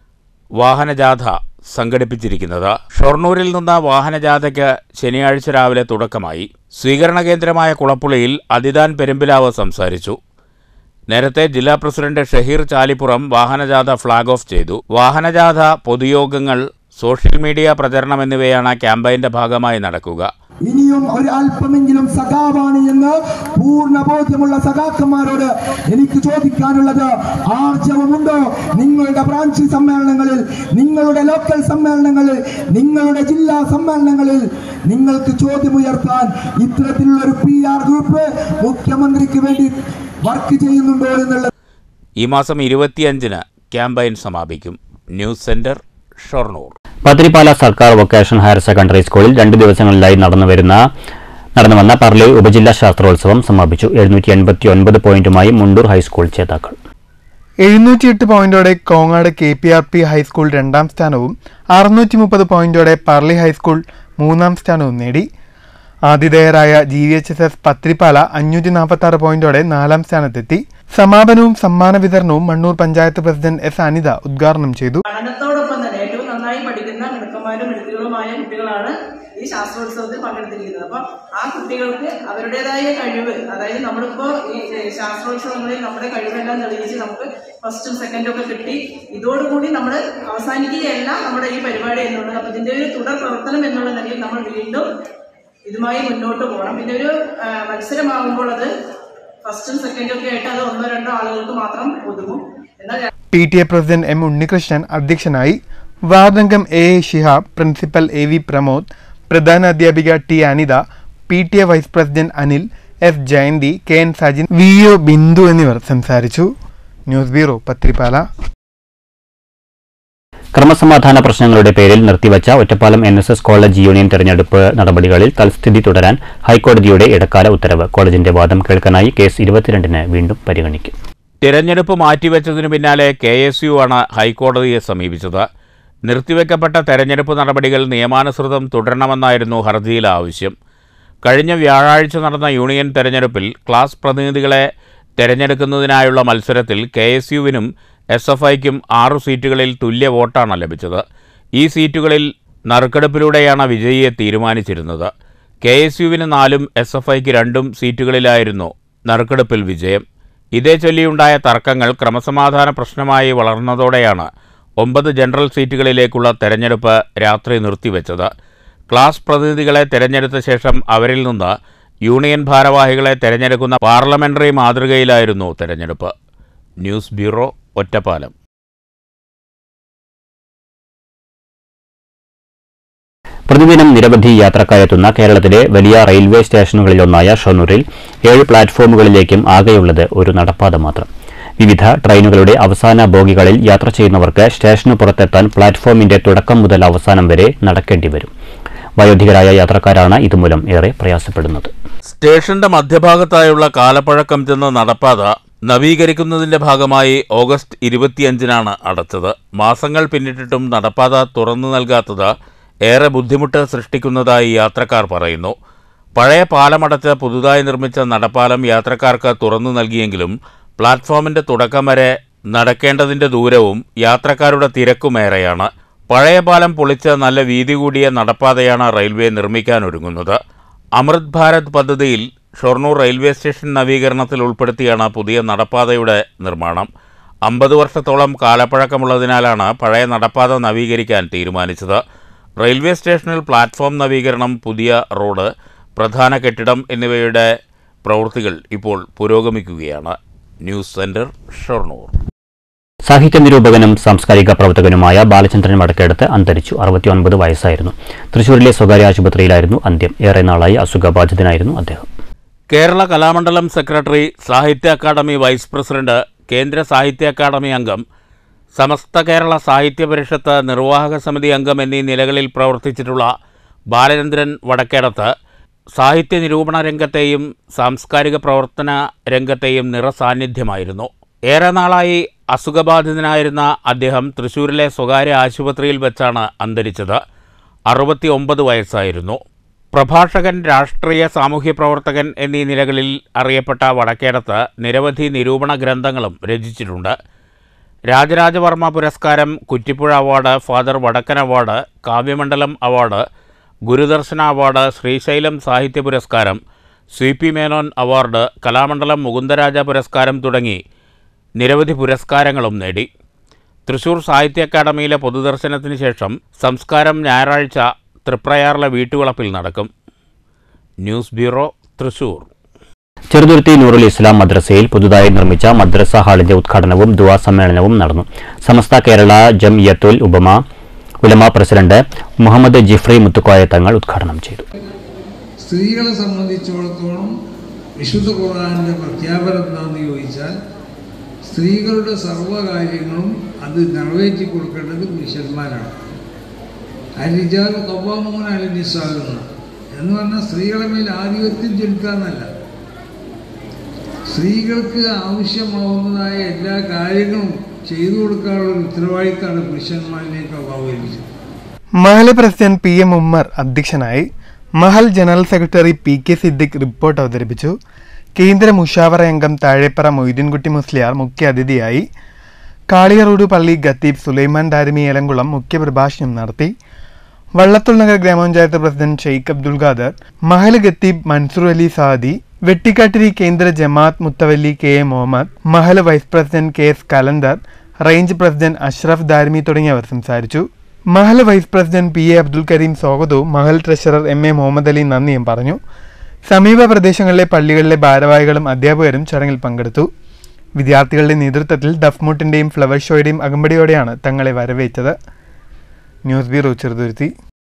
വാഹനജാഥ സംഘടിപ്പിച്ചിരിക്കുന്നത്. ഷൊർണൂരിൽ നിന്ന് വാഹനജാഥയ്ക്ക് ശനിയാഴ്ച രാവിലെ തുടക്കമായി. സ്വീകരണ കേന്ദ്രമായ കുളപ്പുള്ളിയിൽ അതിദാൻ പെരുമ്പിലാവ് സംസാരിച്ചു. നേരത്തെ ജില്ലാ പ്രസിഡന്റ് ഷഹീർ ചാലിപ്പുറം വാഹനജാഥ ഫ്ളാഗ് ഓഫ് ചെയ്തു. വാഹനജാഥ, പൊതുയോഗങ്ങൾ, സോഷ്യൽ മീഡിയ പ്രചരണം എന്നിവയാണ് ക്യാമ്പയിന്റെ ഭാഗമായി നടക്കുക. ഇനിയും ഒരു അല്പമെങ്കിലും സഖാവാണ് എന്ന് പൂർണ്ണ ബോധ്യമുള്ള സഖാക്കന്മാരോട് എനിക്ക് ചോദിക്കാനുള്ളത്, ആർജവമുണ്ടോ നിങ്ങളുടെ ബ്രാഞ്ച് സമ്മേളനങ്ങളിൽ, നിങ്ങളുടെ ലോക്കൽ സമ്മേളനങ്ങളിൽ, നിങ്ങളുടെ ജില്ലാ സമ്മേളനങ്ങളിൽ നിങ്ങൾക്ക് ചോദ്യമുയർത്താൻ ഇത്തരത്തിലുള്ള ഒരു പി ആർ ഗ്രൂപ്പ് മുഖ്യമന്ത്രിക്ക് വേണ്ടി വർക്ക് ചെയ്യുന്നുണ്ടോ എന്നുള്ളത്. ഈ മാസം ഇരുപത്തിയഞ്ചിന് ക്യാമ്പയിൻ സമാപിക്കും. News centre, Shoranur. പത്തിരിപ്പാല സർക്കാർ വൊക്കേഷണൽ ഹയർ സെക്കൻഡറി സ്കൂളിൽ രണ്ട് ദിവസങ്ങളിലായി നടന്നുവരുന്ന നടന്നുവന്ന പർലി ഉപജില്ലാ ശാസ്ത്രോത്സവം സമാപിച്ചു. എഴുന്നൂറ്റി എൺപത്തി ഒൻപത് പോയിന്റുമായി മുണ്ടൂർ ഹൈസ്കൂൾ ജേതാക്കൾ. എഴുന്നൂറ്റിയെട്ട് പോയിന്റോടെ Kongad K P R P high school രണ്ടാം സ്ഥാനവും അറുന്നൂറ്റി മുപ്പത് പോയിന്റോടെ പർലി ഹൈസ്കൂൾ മൂന്നാം സ്ഥാനവും നേടി. ആതിഥേയരായ G V H S S Pathirippala അഞ്ഞൂറ്റി നാൽപ്പത്തി ആറ് പോയിന്റോടെ നാലാം സ്ഥാനത്തെത്തി. സമാപനവും സമ്മാന വിതരണവും മണ്ണൂർ പഞ്ചായത്ത് പ്രസിഡന്റ് എസ് അനിത ഉദ്ഘാടനം ചെയ്തു. പഠനത്തോടൊപ്പം തന്നെ ഏറ്റവും നന്നായി പഠിക്കുന്ന മിടുക്കന്മാരും മിടുക്കുകളുമായ കുട്ടികളാണ് ഈ ശാസ്ത്രോത്സവത്തിൽ പങ്കെടുത്തിരിക്കുന്നത്. അപ്പം ആ കുട്ടികൾക്ക് അവരുടേതായ കഴിവ്, അതായത് നമ്മളിപ്പോ ഈ ശാസ്ത്രോത്സവങ്ങളിൽ നമ്മുടെ കഴിവെല്ലാം തെളിയിച്ച് നമുക്ക് ഫസ്റ്റും സെക്കൻഡും ഒക്കെ കിട്ടി. ഇതോടുകൂടി നമ്മൾ അവസാനിക്കുകയല്ല നമ്മുടെ ഈ പരിപാടി എന്നുള്ളത്. അപ്പൊ ഇതിന്റെ ഒരു തുടർ പ്രവർത്തനം എന്നുള്ള നിലയിൽ നമ്മൾ വീണ്ടും ഇതുമായി മുന്നോട്ട് പോകണം. പിന്നെ ഒരു മത്സരമാകുമ്പോൾ അത് ഫസ്റ്റും സെക്കൻഡും ഒക്കെ ആയിട്ട് അത് ഒന്നോ രണ്ടോ ആളുകൾക്ക് മാത്രം ഒതുങ്ങും. എന്നാൽ P T A president M Unnikrishnan അധ്യക്ഷനായി. വാർഡംഗം A A Shihab, principal A V Pramod, പ്രധാന അധ്യാപിക T Anitha, P T A vice president Anil, F Jayanthi, K N Sajin, V O Bindu എന്നിവർ സംസാരിച്ചു. News bureau Pathirippala. ക്രമസമാധാന പ്രശ്നങ്ങളുടെ പേരിൽ നിർത്തിവച്ച Ottapalam N S S college union തെരഞ്ഞെടുപ്പ് നടപടികളിൽ തൽസ്ഥിതി തുടരാൻ ഹൈക്കോടതിയുടെ ഇടക്കാല ഉത്തരവ്. കോളേജിന്റെ വാദം കേൾക്കാനായി കേസ് ഇരുപത്തിരണ്ടിന് വീണ്ടും പരിഗണിക്കും. തിരഞ്ഞെടുപ്പ് മാറ്റിവെച്ചതിനു പിന്നാലെ കെ എസ് യു ആണ് ഹൈക്കോടതിയെ സമീപിച്ചത്. നിർത്തിവെക്കപ്പെട്ട തെരഞ്ഞെടുപ്പ് നടപടികൾ നിയമാനുസൃതം തുടരണമെന്നായിരുന്നു ഹർജിയിലെ ആവശ്യം. കഴിഞ്ഞ വ്യാഴാഴ്ച നടന്ന യൂണിയൻ തെരഞ്ഞെടുപ്പിൽ ക്ലാസ് പ്രതിനിധികളെ തെരഞ്ഞെടുക്കുന്നതിനായുള്ള മത്സരത്തിൽ കെ എസ് യുവിനും എസ് എഫ് ഐക്കും ആറു സീറ്റുകളിൽ തുല്യ വോട്ടാണ് ലഭിച്ചത്. ഈ സീറ്റുകളിൽ നറുക്കെടുപ്പിലൂടെയാണ് വിജയിയെ തീരുമാനിച്ചിരുന്നത്. കെ എസ് യുവിന് നാലും എസ് എഫ് ഐക്ക് രണ്ടും സീറ്റുകളിലായിരുന്നു നറുക്കെടുപ്പിൽ വിജയം. ഇതേ ചൊല്ലിയുണ്ടായ തർക്കങ്ങൾ ക്രമസമാധാന പ്രശ്നമായി വളർന്നതോടെയാണ് ഒമ്പത് ജനറൽ സീറ്റുകളിലേക്കുള്ള തെരഞ്ഞെടുപ്പ് രാത്രി നിർത്തിവെച്ചത്. ക്ലാസ് പ്രതിനിധികളെ തെരഞ്ഞെടുത്ത ശേഷം അവരിൽ നിന്ന് യൂണിയൻ ഭാരവാഹികളെ തെരഞ്ഞെടുക്കുന്ന പാർലമെന്ററി മാതൃകയിലായിരുന്നു തെരഞ്ഞെടുപ്പ്. News bureau, Ottapalam. പ്രതിദിനം നിരവധി യാത്രക്കാരെത്തുന്ന കേരളത്തിലെ വലിയ റെയിൽവേ സ്റ്റേഷനുകളിലൊന്നായ ഷൊർണൂരിൽ ഏഴ് പ്ലാറ്റ്ഫോമുകളിലേക്കും ആകെയുള്ളത് ഒരു നടപ്പാത മാത്രം. വിവിധ ട്രെയിനുകളുടെ അവസാന ബോഗികളിൽ യാത്ര ചെയ്യുന്നവർക്ക് സ്റ്റേഷനു പുറത്തെത്താൻ പ്ലാറ്റ്ഫോമിന്റെ തുടക്കം മുതൽ അവസാനം വരെ നടക്കേണ്ടി വരും. വയോധികരായ യാത്രക്കാരാണ് ഇതുമൂലം ഏറെ പ്രയാസപ്പെടുന്നത്. സ്റ്റേഷന്റെ മധ്യഭാഗത്തായുള്ള കാലപ്പഴക്കം ചെന്ന നടപ്പാത നവീകരിക്കുന്നതിന്റെ ഭാഗമായി ഓഗസ്റ്റ് ഇരുപത്തിയഞ്ചിനാണ് അടച്ചത്. മാസങ്ങൾ പിന്നിട്ടിട്ടും നടപ്പാത തുറന്നു നൽകാത്തത് ഏറെ ബുദ്ധിമുട്ട് സൃഷ്ടിക്കുന്നതായി യാത്രക്കാർ പറയുന്നു. പഴയ പാലമടച്ച് പുതുതായി നിർമ്മിച്ച നടപ്പാലം യാത്രക്കാർക്ക് തുറന്നു നൽകിയെങ്കിലും പ്ലാറ്റ്ഫോമിന്റെ തുടക്കം വരെ നടക്കേണ്ടതിന്റെ ദൂരവും യാത്രക്കാരുടെ തിരക്കുമേറെയാണ്. പഴയ പാലം പൊളിച്ച് നല്ല വീതി കൂടിയ നടപ്പാതയാണ് റെയിൽവേ നിർമ്മിക്കാനൊരുങ്ങുന്നത്. അമൃത് ഭാരത് പദ്ധതിയിൽ ഷൊർണൂർ റെയിൽവേ സ്റ്റേഷൻ നവീകരണത്തിൽ ഉൾപ്പെടുത്തിയാണ് പുതിയ നടപ്പാതയുടെ നിർമ്മാണം. അമ്പത് വർഷത്തോളം കാലപ്പഴക്കമുള്ളതിനാലാണ് പഴയ നടപ്പാത നവീകരിക്കാൻ തീരുമാനിച്ചത്. റെയിൽവേ സ്റ്റേഷനിൽ പ്ലാറ്റ്ഫോം നവീകരണം, പുതിയ റോഡ്, പ്രധാന കെട്ടിടം എന്നിവയുടെ പ്രവൃത്തികൾ ഇപ്പോൾ പുരോഗമിക്കുകയാണ്. News centre, Shoranur. സാഹിത്യ നിരൂപകനും സാംസ്കാരിക പ്രവർത്തകനുമായ ബാലചന്ദ്രൻ വടക്കേടത്ത് അന്തരിച്ചു. അറുപത്തിയൊൻപത് വയസ്സായിരുന്നു. തൃശൂരിലെ സ്വകാര്യ ആശുപത്രിയിലായിരുന്നു അന്ത്യം. ഏറെ നാളായി അസുഖബാധിതനായിരുന്നു അദ്ദേഹം. Kerala Kalamandalam secretary, Sahitya academy vice president, Kendra Sahitya academy അംഗം, സമസ്ത കേരള സാഹിത്യ പരിഷത്ത് നിർവാഹക സമിതി അംഗം എന്നീ നിലകളിൽ പ്രവർത്തിച്ചിട്ടുള്ള ബാലചന്ദ്രൻ വടക്കേടത്ത് സാഹിത്യ നിരൂപണ രംഗത്തെയും സാംസ്കാരിക പ്രവർത്തന രംഗത്തെയും നിറസാന്നിധ്യമായിരുന്നു. ഏറെ നാളായി അസുഖബാധിതനായിരുന്ന അദ്ദേഹം തൃശൂരിലെ സ്വകാര്യ ആശുപത്രിയിൽ വെച്ചാണ് അന്തരിച്ചത്. അറുപത്തി ഒമ്പത് വയസ്സായിരുന്നു. പ്രഭാഷകൻ, രാഷ്ട്രീയ സാമൂഹ്യ പ്രവർത്തകൻ എന്നീ നിലകളിൽ അറിയപ്പെട്ട വടക്കേടത്ത് നിരവധി നിരൂപണ ഗ്രന്ഥങ്ങളും രചിച്ചിട്ടുണ്ട്. രാജരാജവർമ്മ പുരസ്കാരം, Kuttippuzha award, father Vadakkan award, Kavyamandalam award, Gurudarshana award, Srisailam Sahitya പുരസ്കാരം, C P Menon award, Kalamandalam Mukundaraja പുരസ്കാരം തുടങ്ങി നിരവധി പുരസ്കാരങ്ങളും നേടി. തൃശൂർ സാഹിത്യ അക്കാദമിയിലെ പൊതുദർശനത്തിന് ശേഷം സംസ്കാരം ഞായറാഴ്ച തൃപ്രയാറിലെ വീട്ടുവളപ്പിൽ നടക്കും. News bureau, Thrissur. ചെറുതുരുത്തി നൂറുൽ ഇസ്ലാം മദ്രസയിൽ പുതുതായി നിർമ്മിച്ച മദ്രസ ഹാളിന്റെ ഉദ്ഘാടനവും ദുആ സമ്മേളനവും നടന്നു. സമസ്ത കേരള ജംഇയ്യത്തുൽ ഉബമ ഉലമ പ്രസിഡന്റ് മുഹമ്മദ് ജിഫ്രി മുത്തുക്കോയ തങ്ങൾ ഉദ്ഘാടനം ചെയ്തു. സ്ത്രീകളെ സംബന്ധിച്ചിടത്തോളം വിശുദ്ധ ഖുർആനിന്റെ പ്രഖ്യാപനം എന്താണെന്ന് ചോദിച്ചാൽ സ്ത്രീകളുടെ സർവ്വകാര്യങ്ങളും അത് നിറവേറ്റി കൊടുക്കേണ്ടത് പുരുഷന്മാരാണ്. അരിജാൽ ഖവ്വാമൂന അല നിസാ എന്ന് പറഞ്ഞാൽ സ്ത്രീകളെ മേൽ ആധിപത്യം ചെലുത്താന്നല്ല, സ്ത്രീകൾക്ക് ആവശ്യമാവുന്നതായ എല്ലാ കാര്യങ്ങളും ചെയ്തു കൊടുക്കാനുള്ള ഉത്തരവാദിത്തമാണ് പുരുഷന്മാരിലേക്ക് അവതരിപ്പിച്ചത്. മഹല്ല് പ്രസിഡന്റ് പി എം ഉമ്മർ അധ്യക്ഷനായി. മഹൽ general secretary P K Siddique report അവതരിപ്പിച്ചു. കേന്ദ്ര മുഷാവറ അംഗം താഴെപ്പറ മൊയ്തീൻകുട്ടി മുസ്ലിയാർ മുഖ്യ അതിഥിയായി. കാളിയറോഡ് പള്ളി ഖത്തീബ് സുലൈമാൻ ദാരിമി ഏലംകുളം മുഖ്യപ്രഭാഷണം നടത്തി. വള്ളത്തോൾ നഗർ ഗ്രാമപഞ്ചായത്ത് പ്രസിഡന്റ് ഷെയ്ഖ് അബ്ദുൽ ഖാദർ, മഹൽ ഖത്തീബ് മൻസൂർ അലി സാദി, വെട്ടിക്കാട്ടിരി കേന്ദ്ര ജമാഅത്ത് മുത്തവല്ലി കെ എ മുഹമ്മദ്, മഹൽ vice president K S Kalandar, range president Ashraf Darimi തുടങ്ങിയവർ സംസാരിച്ചു. മഹൽ vice president P A Abdul Kareem സ്വാഗതവും മഹൽ treasurer M A Muhammad Ali നന്ദിയും പറഞ്ഞു. സമീപ പ്രദേശങ്ങളിലെ പള്ളികളിലെ ഭാരവാഹികളും അധ്യാപകരും ചടങ്ങിൽ പങ്കെടുത്തു. വിദ്യാർത്ഥികളുടെ നേതൃത്വത്തിൽ ദഫ്മുട്ടിന്റെയും ഫ്ലവർ ഷോയുടെയും അകമ്പടിയോടെയാണ് തങ്ങളെ വരവേറ്റത്. News bureau Cheruthuruthy.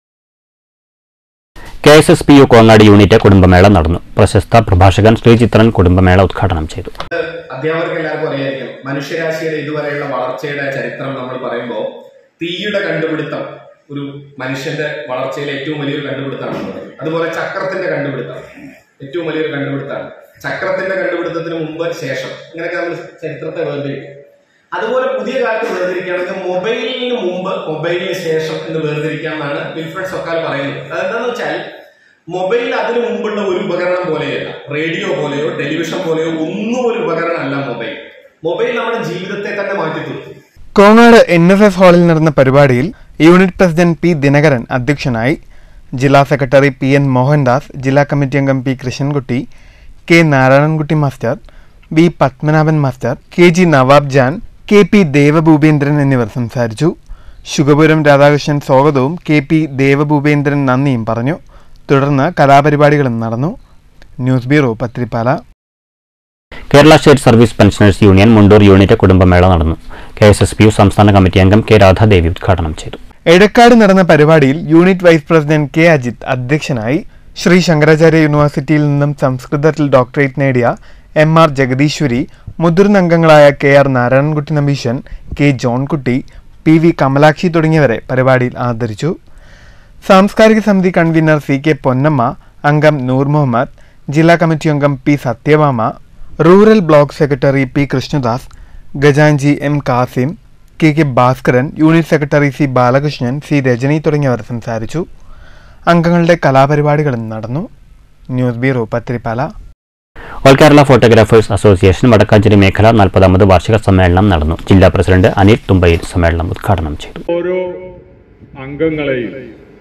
K S S P U Kongad unit കുടുംബമേള നടന്നു. പ്രശസ്ത പ്രഭാഷകൻ ശ്രീചിത്രൻ കുടുംബമേള ഉദ്ഘാടനം ചെയ്തു. അധ്യാപകർക്ക് എല്ലാവർക്കും അറിയായിരിക്കും, മനുഷ്യരാശിയുടെ ഇതുവരെയുള്ള വളർച്ചയുടെ ചരിത്രം നമ്മൾ പറയുമ്പോൾ തീയുടെ കണ്ടുപിടുത്തം ഒരു മനുഷ്യന്റെ വളർച്ചയിലെ ഏറ്റവും വലിയൊരു കണ്ടുപിടുത്തമാണ്. അതുപോലെ ചക്രത്തിന്റെ കണ്ടുപിടുത്തം ഏറ്റവും വലിയൊരു കണ്ടുപിടുത്തമാണ്. ചക്രത്തിന്റെ കണ്ടുപിടുത്തത്തിന് മുമ്പ് ശേഷം ഇങ്ങനെയൊക്കെ നമ്മൾ ചരിത്രത്തെ വേർതിരിക്കും. അതുപോലെ പുതിയ കാലത്ത് വേർതിരിക്കുകയാണെങ്കിൽ മൊബൈലിന് മുമ്പ് മൊബൈലിന് ശേഷം എന്ന് വേർതിരിക്കാമെന്നാണ് വിൽഫ്രഡ് സൊക്കാൽ പറയുന്നത്. അതെന്താന്ന് വെച്ചാൽ മൊബൈൽ അതിനു മുമ്പുള്ള ഒരു ഉപകരണം പോലെയല്ല, റേഡിയോ പോലെയോ ടെലിവിഷൻ പോലെയോ ഒന്നും ഒരു ഉപകരണമല്ല മൊബൈൽ. മൊബൈൽ നമ്മുടെ ജീവിതത്തെ തന്നെ മാറ്റി തീർത്തു. കോങ്ങാട് എൻ എസ് എസ് ഹാളിൽ നടന്ന പരിപാടിയിൽ യൂണിറ്റ് പ്രസിഡന്റ് പി ദിനകരൻ അധ്യക്ഷനായി. ജില്ലാ സെക്രട്ടറി പി എൻ മോഹൻദാസ്, ജില്ലാ കമ്മിറ്റി അംഗം P Krishnankutty, K Narayanankutty master, V Padmanabhan master, K G Nawab Jan, K P Devabhoopendran എന്നിവർ സംസാരിച്ചു. ശുഗപുരം രാധാകൃഷ്ണൻ സ്വാഗതവും കെ പി ദേവഭൂപേന്ദ്രൻ നന്ദിയും പറഞ്ഞു. തുടർന്ന് കലാപരിപാടികളും നടന്നു. News bureau Pathirippala. Kerala state service pensioners union Mundur unit കുടുംബമേള നടന്നു. K S S P U സംസ്ഥാന കമ്മിറ്റി അംഗം കെ രാധാദേവി ഉദ്ഘാടനം ചെയ്തു. എടക്കാട് നടന്ന പരിപാടിയിൽ unit vice president K Ajith അധ്യക്ഷനായി. ശ്രീ ശങ്കരാചാര്യ യൂണിവേഴ്സിറ്റിയിൽ നിന്നും സംസ്കൃതത്തിൽ ഡോക്ടറേറ്റ് നേടിയ എം ആർ ജഗദീശ്വരി, മുതിർന്ന അംഗങ്ങളായ K R Narayanankutty Nambeesan, K Johnkutty, P V Kamalakshi തുടങ്ങിയവരെ പരിപാടിയിൽ ആദരിച്ചു. സാംസ്കാരിക സമിതി കൺവീനർ സി കെ പൊന്നമ്മ, അംഗം നൂർ മുഹമ്മദ്, ജില്ലാ കമ്മിറ്റി അംഗം P Sathyabhama, rural block secretary P Krishnadas, Gajanji M Kasim, K K Bhaskaran, unit secretary C Balakrishnan, C Rajani തുടങ്ങിയവർ സംസാരിച്ചു. അംഗങ്ങളുടെ കലാപരിപാടികളും നടന്നു. News bureau Pathirippala. All Kerala photographers association Vadakkanchery മേഖല നാൽപ്പതാമത് വാർഷിക സമ്മേളനം നടന്നു. ജില്ലാ പ്രസിഡന്റ് അനിൽ തുമ്പയിൽ സമ്മേളനം ഉദ്ഘാടനം ചെയ്തു. ഓരോ അംഗങ്ങളെയും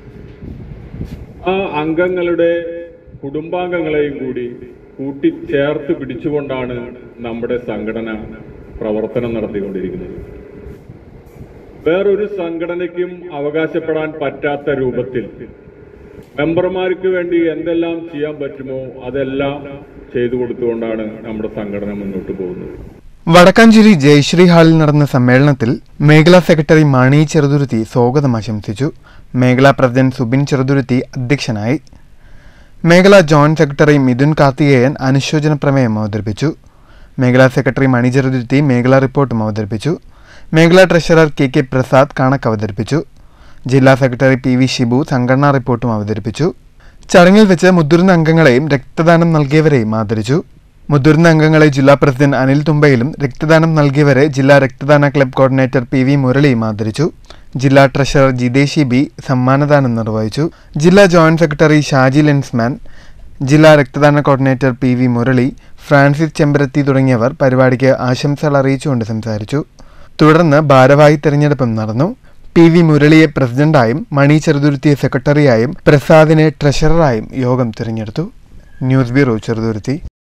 ആ അംഗങ്ങളുടെ കുടുംബാംഗങ്ങളെയും കൂടി കൂട്ടിച്ചേർത്ത് പിടിച്ചുകൊണ്ടാണ് നമ്മുടെ സംഘടന പ്രവർത്തനം നടത്തിക്കൊണ്ടിരിക്കുന്നത്. വേറൊരു സംഘടനയ്ക്കും അവകാശപ്പെടാൻ പറ്റാത്ത രൂപത്തിൽ മെമ്പർമാർക്ക് വേണ്ടി എന്തെല്ലാം ചെയ്യാൻ പറ്റുമോ അതെല്ലാം ചെയ്തു കൊടുത്തുകൊണ്ടാണ് നമ്മുടെ സംഘടന മുന്നോട്ട് പോകുന്നത്. വടക്കാഞ്ചേരി ജയശ്രീ ഹാളിൽ നടന്ന സമ്മേളനത്തിൽ മേഖലാ സെക്രട്ടറി മാണി ചെറുതുരുത്തി സ്വാഗതം ആശംസിച്ചു. മേഖലാ പ്രസിഡന്റ് സുബിൻ ചെറുതുരുത്തി അധ്യക്ഷനായി. മേഖലാ ജോയിന്റ് സെക്രട്ടറി മിഥുൻ കാർത്തികേയൻ അനുശോചന പ്രമേയം അവതരിപ്പിച്ചു. മേഖലാ സെക്രട്ടറി മണി ചെറുതുരുത്തി മേഖലാ റിപ്പോർട്ടും അവതരിപ്പിച്ചു. മേഖലാ ട്രഷറർ കെ കെ പ്രസാദ് കണക്ക് അവതരിപ്പിച്ചു. ജില്ലാ സെക്രട്ടറി പി വി ഷിബു സംഘടനാ റിപ്പോർട്ടും അവതരിപ്പിച്ചു. ചടങ്ങിൽ വെച്ച് മുതിർന്ന അംഗങ്ങളെയും രക്തദാനം നൽകിയവരെയും ആദരിച്ചു. മുതിർന്ന അംഗങ്ങളെ ജില്ലാ പ്രസിഡന്റ് അനിൽ തുമ്പയിലും രക്തദാനം നൽകിയവരെ ജില്ലാ രക്തദാന ക്ലബ് കോർഡിനേറ്റർ പി വി മുരളിയും ആദരിച്ചു. ജില്ലാ ട്രഷറർ ജിതേഷി ബി സമ്മാനദാനം നിർവഹിച്ചു. ജില്ലാ ജോയിന്റ് സെക്രട്ടറി ഷാജി ലെൻസ്മാൻ, ജില്ലാ രക്തദാന coordinator P V Murali, Francis Chembarathi തുടങ്ങിയവർ പരിപാടിക്ക് ആശംസകൾ അറിയിച്ചുകൊണ്ട് സംസാരിച്ചു. തുടർന്ന് ഭാരവാഹി തെരഞ്ഞെടുപ്പും നടന്നു. പി വി മുരളിയെ പ്രസിഡന്റായും മണി ചെറുതുരുത്തിയെ സെക്രട്ടറിയായും പ്രസാദിനെ ട്രഷററായും യോഗം തിരഞ്ഞെടുത്തു. News bureau Cheruthuruthy.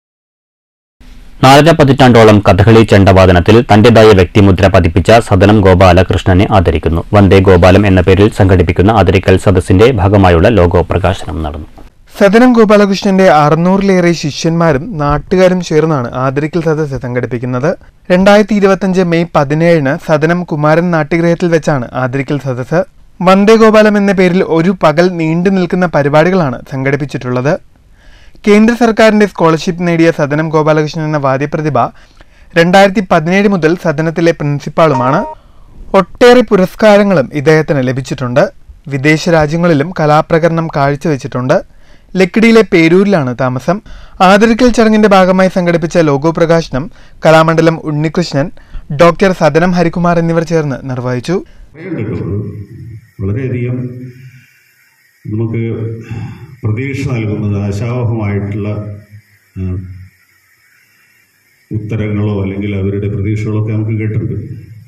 നാലര പതിറ്റാണ്ടോളം കഥകളി ചെണ്ടവാദനത്തിൽ തന്റേതായ വ്യക്തിമുദ്ര പതിപ്പിച്ച സദനം ഗോപാലകൃഷ്ണനെ ആദരിക്കുന്നു. വന്ദേ ഗോപാലം എന്ന പേരിൽ സംഘടിപ്പിക്കുന്ന ആദരിക്കൽ സദസ്സിന്റെ ഭാഗമായുള്ള ലോഗോ പ്രകാശനം നടന്നു. സദനം ഗോപാലകൃഷ്ണന്റെ അറുന്നൂറിലേറെ ശിഷ്യന്മാരും നാട്ടുകാരും ചേർന്നാണ് ആദരിക്കൽ സദസ്സ് സംഘടിപ്പിക്കുന്നത്. രണ്ടായിരത്തി ഇരുപത്തിയഞ്ച് മെയ് പതിനേഴിന് സദനം കുമാരൻ നാട്യഗ്രഹത്തിൽ വെച്ചാണ് ആദരിക്കൽ സദസ്സ്. വന്ദേ ഗോപാലം എന്ന പേരിൽ ഒരു പകൽ നീണ്ടു നിൽക്കുന്ന പരിപാടികളാണ് സംഘടിപ്പിച്ചിട്ടുള്ളത്. കേന്ദ്ര സർക്കാരിന്റെ സ്കോളർഷിപ്പ് നേടിയ സദനം ഗോപാലകൃഷ്ണൻ എന്ന വാദ്യപ്രതിഭ രണ്ടായിരത്തി പതിനേഴ് മുതൽ സദനത്തിലെ പ്രിൻസിപ്പാളുമാണ്. ഒട്ടേറെ പുരസ്കാരങ്ങളും ഇദ്ദേഹത്തിന് ലഭിച്ചിട്ടുണ്ട്. വിദേശ രാജ്യങ്ങളിലും കലാപ്രകടനം കാഴ്ചവെച്ചിട്ടുണ്ട്. ലക്കിടിയിലെ പേരൂരിലാണ് താമസം. ആദരിക്കൽ ചടങ്ങിന്റെ ഭാഗമായി സംഘടിപ്പിച്ച ലോഗോ പ്രകാശനം കലാമണ്ഡലം ഉണ്ണികൃഷ്ണൻ, ഡോക്ടർ സദനം ഹരികുമാർ എന്നിവർ ചേർന്ന് നിർവഹിച്ചു. വളരെയധികം നമുക്ക് പ്രതീക്ഷ നൽകുന്നത് ആശാവഹമായിട്ടുള്ള ഉത്തരങ്ങളോ അല്ലെങ്കിൽ അവരുടെ പ്രതീക്ഷകളോ ഒക്കെ നമുക്ക് കേട്ടിട്ടുണ്ട്.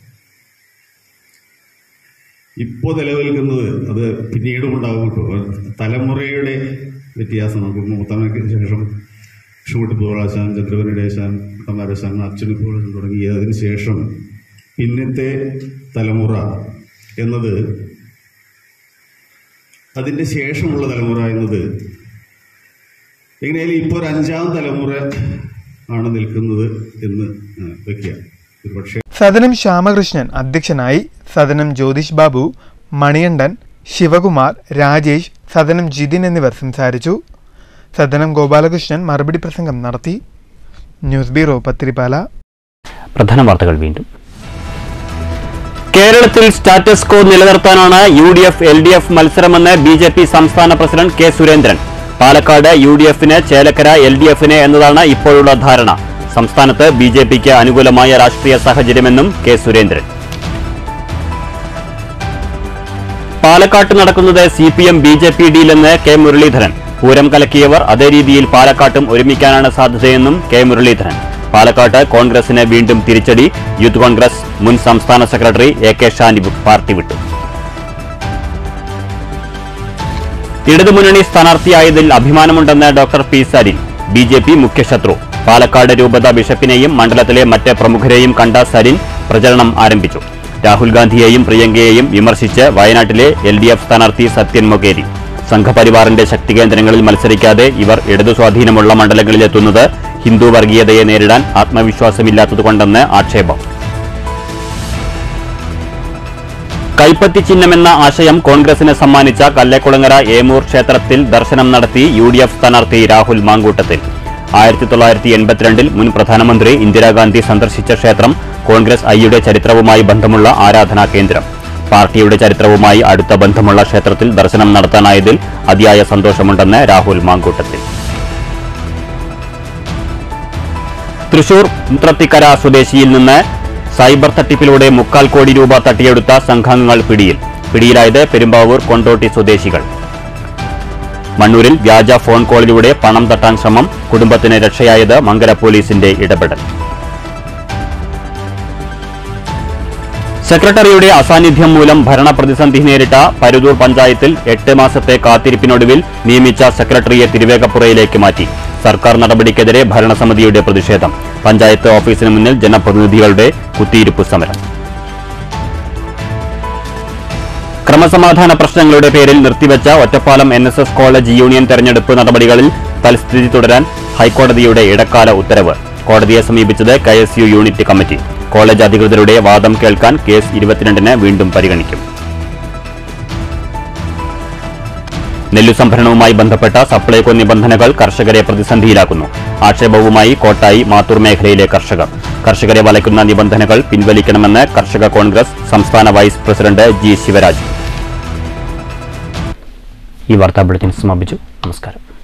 ഇപ്പോൾ നിലനിൽക്കുന്നത് അത് പിന്നീടും ഉണ്ടാകും. തലമുറയുടെ വ്യത്യാസം നമുക്ക് മൂത്തമ്മയ്ക്ക് ശേഷം ഷൂട്ടിപ്പോളാശാൻ, ചന്ദ്രപനടേശാൻ, കമാരശാൻ, അച്ഛനിപ്പോളാശാൻ തുടങ്ങിയതിന് ശേഷം പിന്നത്തെ തലമുറ എന്നത്, അതിൻ്റെ ശേഷമുള്ള തലമുറ എന്നത് എങ്ങനെയായാലും ഇപ്പോൾ ഒരു അഞ്ചാം തലമുറ ആണ് നിൽക്കുന്നത് എന്ന് വയ്ക്കുക. ഒരു പക്ഷേ സദനം ശ്യാമകൃഷ്ണൻ അധ്യക്ഷനായി. സദനം ജ്യോതിഷ് ബാബു, മണികണ്ഠൻ, ശിവകുമാർ, രാജേഷ്, സദനം ജിതിൻ എന്നിവർ സംസാരിച്ചു. സദനം ഗോപാലകൃഷ്ണൻ മറുപടി പ്രസംഗം നടത്തി. News bureau, Pathirippala. പ്രധാന വാർത്തകൾ വീണ്ടും. കേരളത്തിൽ സ്റ്റാറ്റസ് കോ നിലനിർത്താനാണ് U D F L D F മത്സരമെന്ന് ബി ജെ പി സംസ്ഥാന president K Surendran. Palakkad U D എഫിന്, ചേലക്കര എൽ ഡി എഫിന് എന്നതാണ് ഇപ്പോഴുള്ള ധാരണ. സംസ്ഥാനത്ത് ബി ജെ പിക്ക് അനുകൂലമായ രാഷ്ട്രീയ സാഹചര്യമെന്നും കെ സുരേന്ദ്രൻ. പാലക്കാട്ട് നടക്കുന്നത് C P M B J P ഡീലെന്ന് കെ മുരളീധരൻ. പൂരം കലക്കിയവർ അതേ രീതിയിൽ പാലക്കാട്ടും ഒരുമിക്കാനാണ് സാധ്യതയെന്നും കെ മുരളീധരൻ. പാലക്കാട്ട് കോൺഗ്രസിന് വീണ്ടും തിരിച്ചടി. യൂത്ത് കോൺഗ്രസ് മുൻ സംസ്ഥാന secretary A K Shanib party വിട്ടു. ഇടതുമുന്നണി സ്ഥാനാർത്ഥിയായതിൽ അഭിമാനമുണ്ടെന്ന് doctor P Sarin. B J P മുഖ്യശത്രു. പാലക്കാട് രൂപത ബിഷപ്പിനെയും മണ്ഡലത്തിലെ മറ്റ് പ്രമുഖരെയും കണ്ട സരിൻ പ്രചരണം ആരംഭിച്ചു. രാഹുൽ ഗാന്ധിയെയും പ്രിയങ്കയെയും വിമർശിച്ച് വയനാട്ടിലെ എൽ ഡി എഫ് സ്ഥാനാർത്ഥി സത്യൻ മൊകേരി. സംഘപരിവാറിന്റെ ശക്തികേന്ദ്രങ്ങളിൽ മത്സരിക്കാതെ ഇവർ ഇടതു സ്വാധീനമുള്ള മണ്ഡലങ്ങളിലെത്തുന്നത് ഹിന്ദു വർഗീയതയെ നേരിടാൻ ആത്മവിശ്വാസമില്ലാത്തതുകൊണ്ടെന്ന് ആക്ഷേപം. കൈപ്പത്തി ചിഹ്നമെന്ന ആശയം കോൺഗ്രസിന് സമ്മാനിച്ച കല്ലേക്കുളങ്ങര ഏമൂർ ക്ഷേത്രത്തിൽ ദർശനം നടത്തി യു ഡി എഫ് സ്ഥാനാർത്ഥി രാഹുൽ മാങ്കൂട്ടത്തിൽ. ആയിരത്തി തൊള്ളായിരത്തി എൺപത്തിരണ്ടിൽ മുൻ പ്രധാനമന്ത്രി ഇന്ദിരാഗാന്ധി സന്ദർശിച്ച ക്ഷേത്രം കോൺഗ്രസ് ഐയുടെ ചരിത്രവുമായി ബന്ധമുള്ള ആരാധനാ കേന്ദ്രം. പാർട്ടിയുടെ ചരിത്രവുമായി അടുത്ത ബന്ധമുള്ള ക്ഷേത്രത്തിൽ ദർശനം നടത്താനായതിൽ അതിയായ സന്തോഷമുണ്ടെന്ന് രാഹുൽ മാങ്കൂട്ടത്തിൽ. തൃശൂർ മുത്രത്തിക്കര സ്വദേശിയിൽ നിന്ന് സൈബർ തട്ടിപ്പിലൂടെ മുക്കാൽ കോടി രൂപ തട്ടിയെടുത്ത സംഘാംഗങ്ങൾ പിടിയിൽ. പിടിയിലായത് പെരുമ്പാവൂർ കൊണ്ടോട്ടി സ്വദേശികൾ. മണ്ണൂരിൽ വ്യാജ ഫോൺ കോളിലൂടെ പണം തട്ടാൻ ശ്രമം. കുടുംബത്തിന് രക്ഷയായത് മങ്കര പോലീസിന്റെ ഇടപെടൽ. സെക്രട്ടറിയുടെ അസാന്നിധ്യം മൂലം ഭരണപ്രതിസന്ധി നേരിട്ട പരുതൂർ പഞ്ചായത്തിൽ എട്ട് മാസത്തെ കാത്തിരിപ്പിനൊടുവിൽ നിയമിച്ച സെക്രട്ടറിയെ തിരുവേഗപ്പുറയിലേക്ക് മാറ്റി. സർക്കാർ നടപടിക്കെതിരെ ഭരണസമിതിയുടെ പ്രതിഷേധം. പഞ്ചായത്ത് ഓഫീസിന് മുന്നിൽ ജനപ്രതിനിധികളുടെ കുത്തിയിരിപ്പ് സമരം. ക്രമസമാധാന പ്രശ്നങ്ങളുടെ പേരിൽ നിർത്തിവെച്ച Ottapalam N S S college union തെരഞ്ഞെടുപ്പ് നടപടികളിൽ തൽസ്ഥിതി തുടരാൻ ഹൈക്കോടതിയുടെ ഇടക്കാല ഉത്തരവ്. കോടതിയെ സമീപിച്ചത് K S U unit committee. College അധികൃതരുടെ വാദം കേൾക്കാൻ കേസ് ഇരുപത്തിരണ്ടിന് വീണ്ടും പരിഗണിക്കും. നെല്ലു സംഭരണവുമായി ബന്ധപ്പെട്ട സപ്ലൈകോ നിബന്ധനകൾ കർഷകരെ പ്രതിസന്ധിയിലാക്കുന്നു. ആക്ഷേപവുമായി കോട്ടായി മാത്തൂർ മേഖലയിലെ കർഷകർ. കർഷകരെ വലയ്ക്കുന്ന നിബന്ധനകൾ പിൻവലിക്കണമെന്ന് കർഷക കോൺഗ്രസ് സംസ്ഥാന വൈസ് പ്രസിഡന്റ് ജി ശിവരാജ്. ഈ വാർത്താ ബുള്ളറ്റിൻ സമാപിച്ചു. നമസ്കാരം.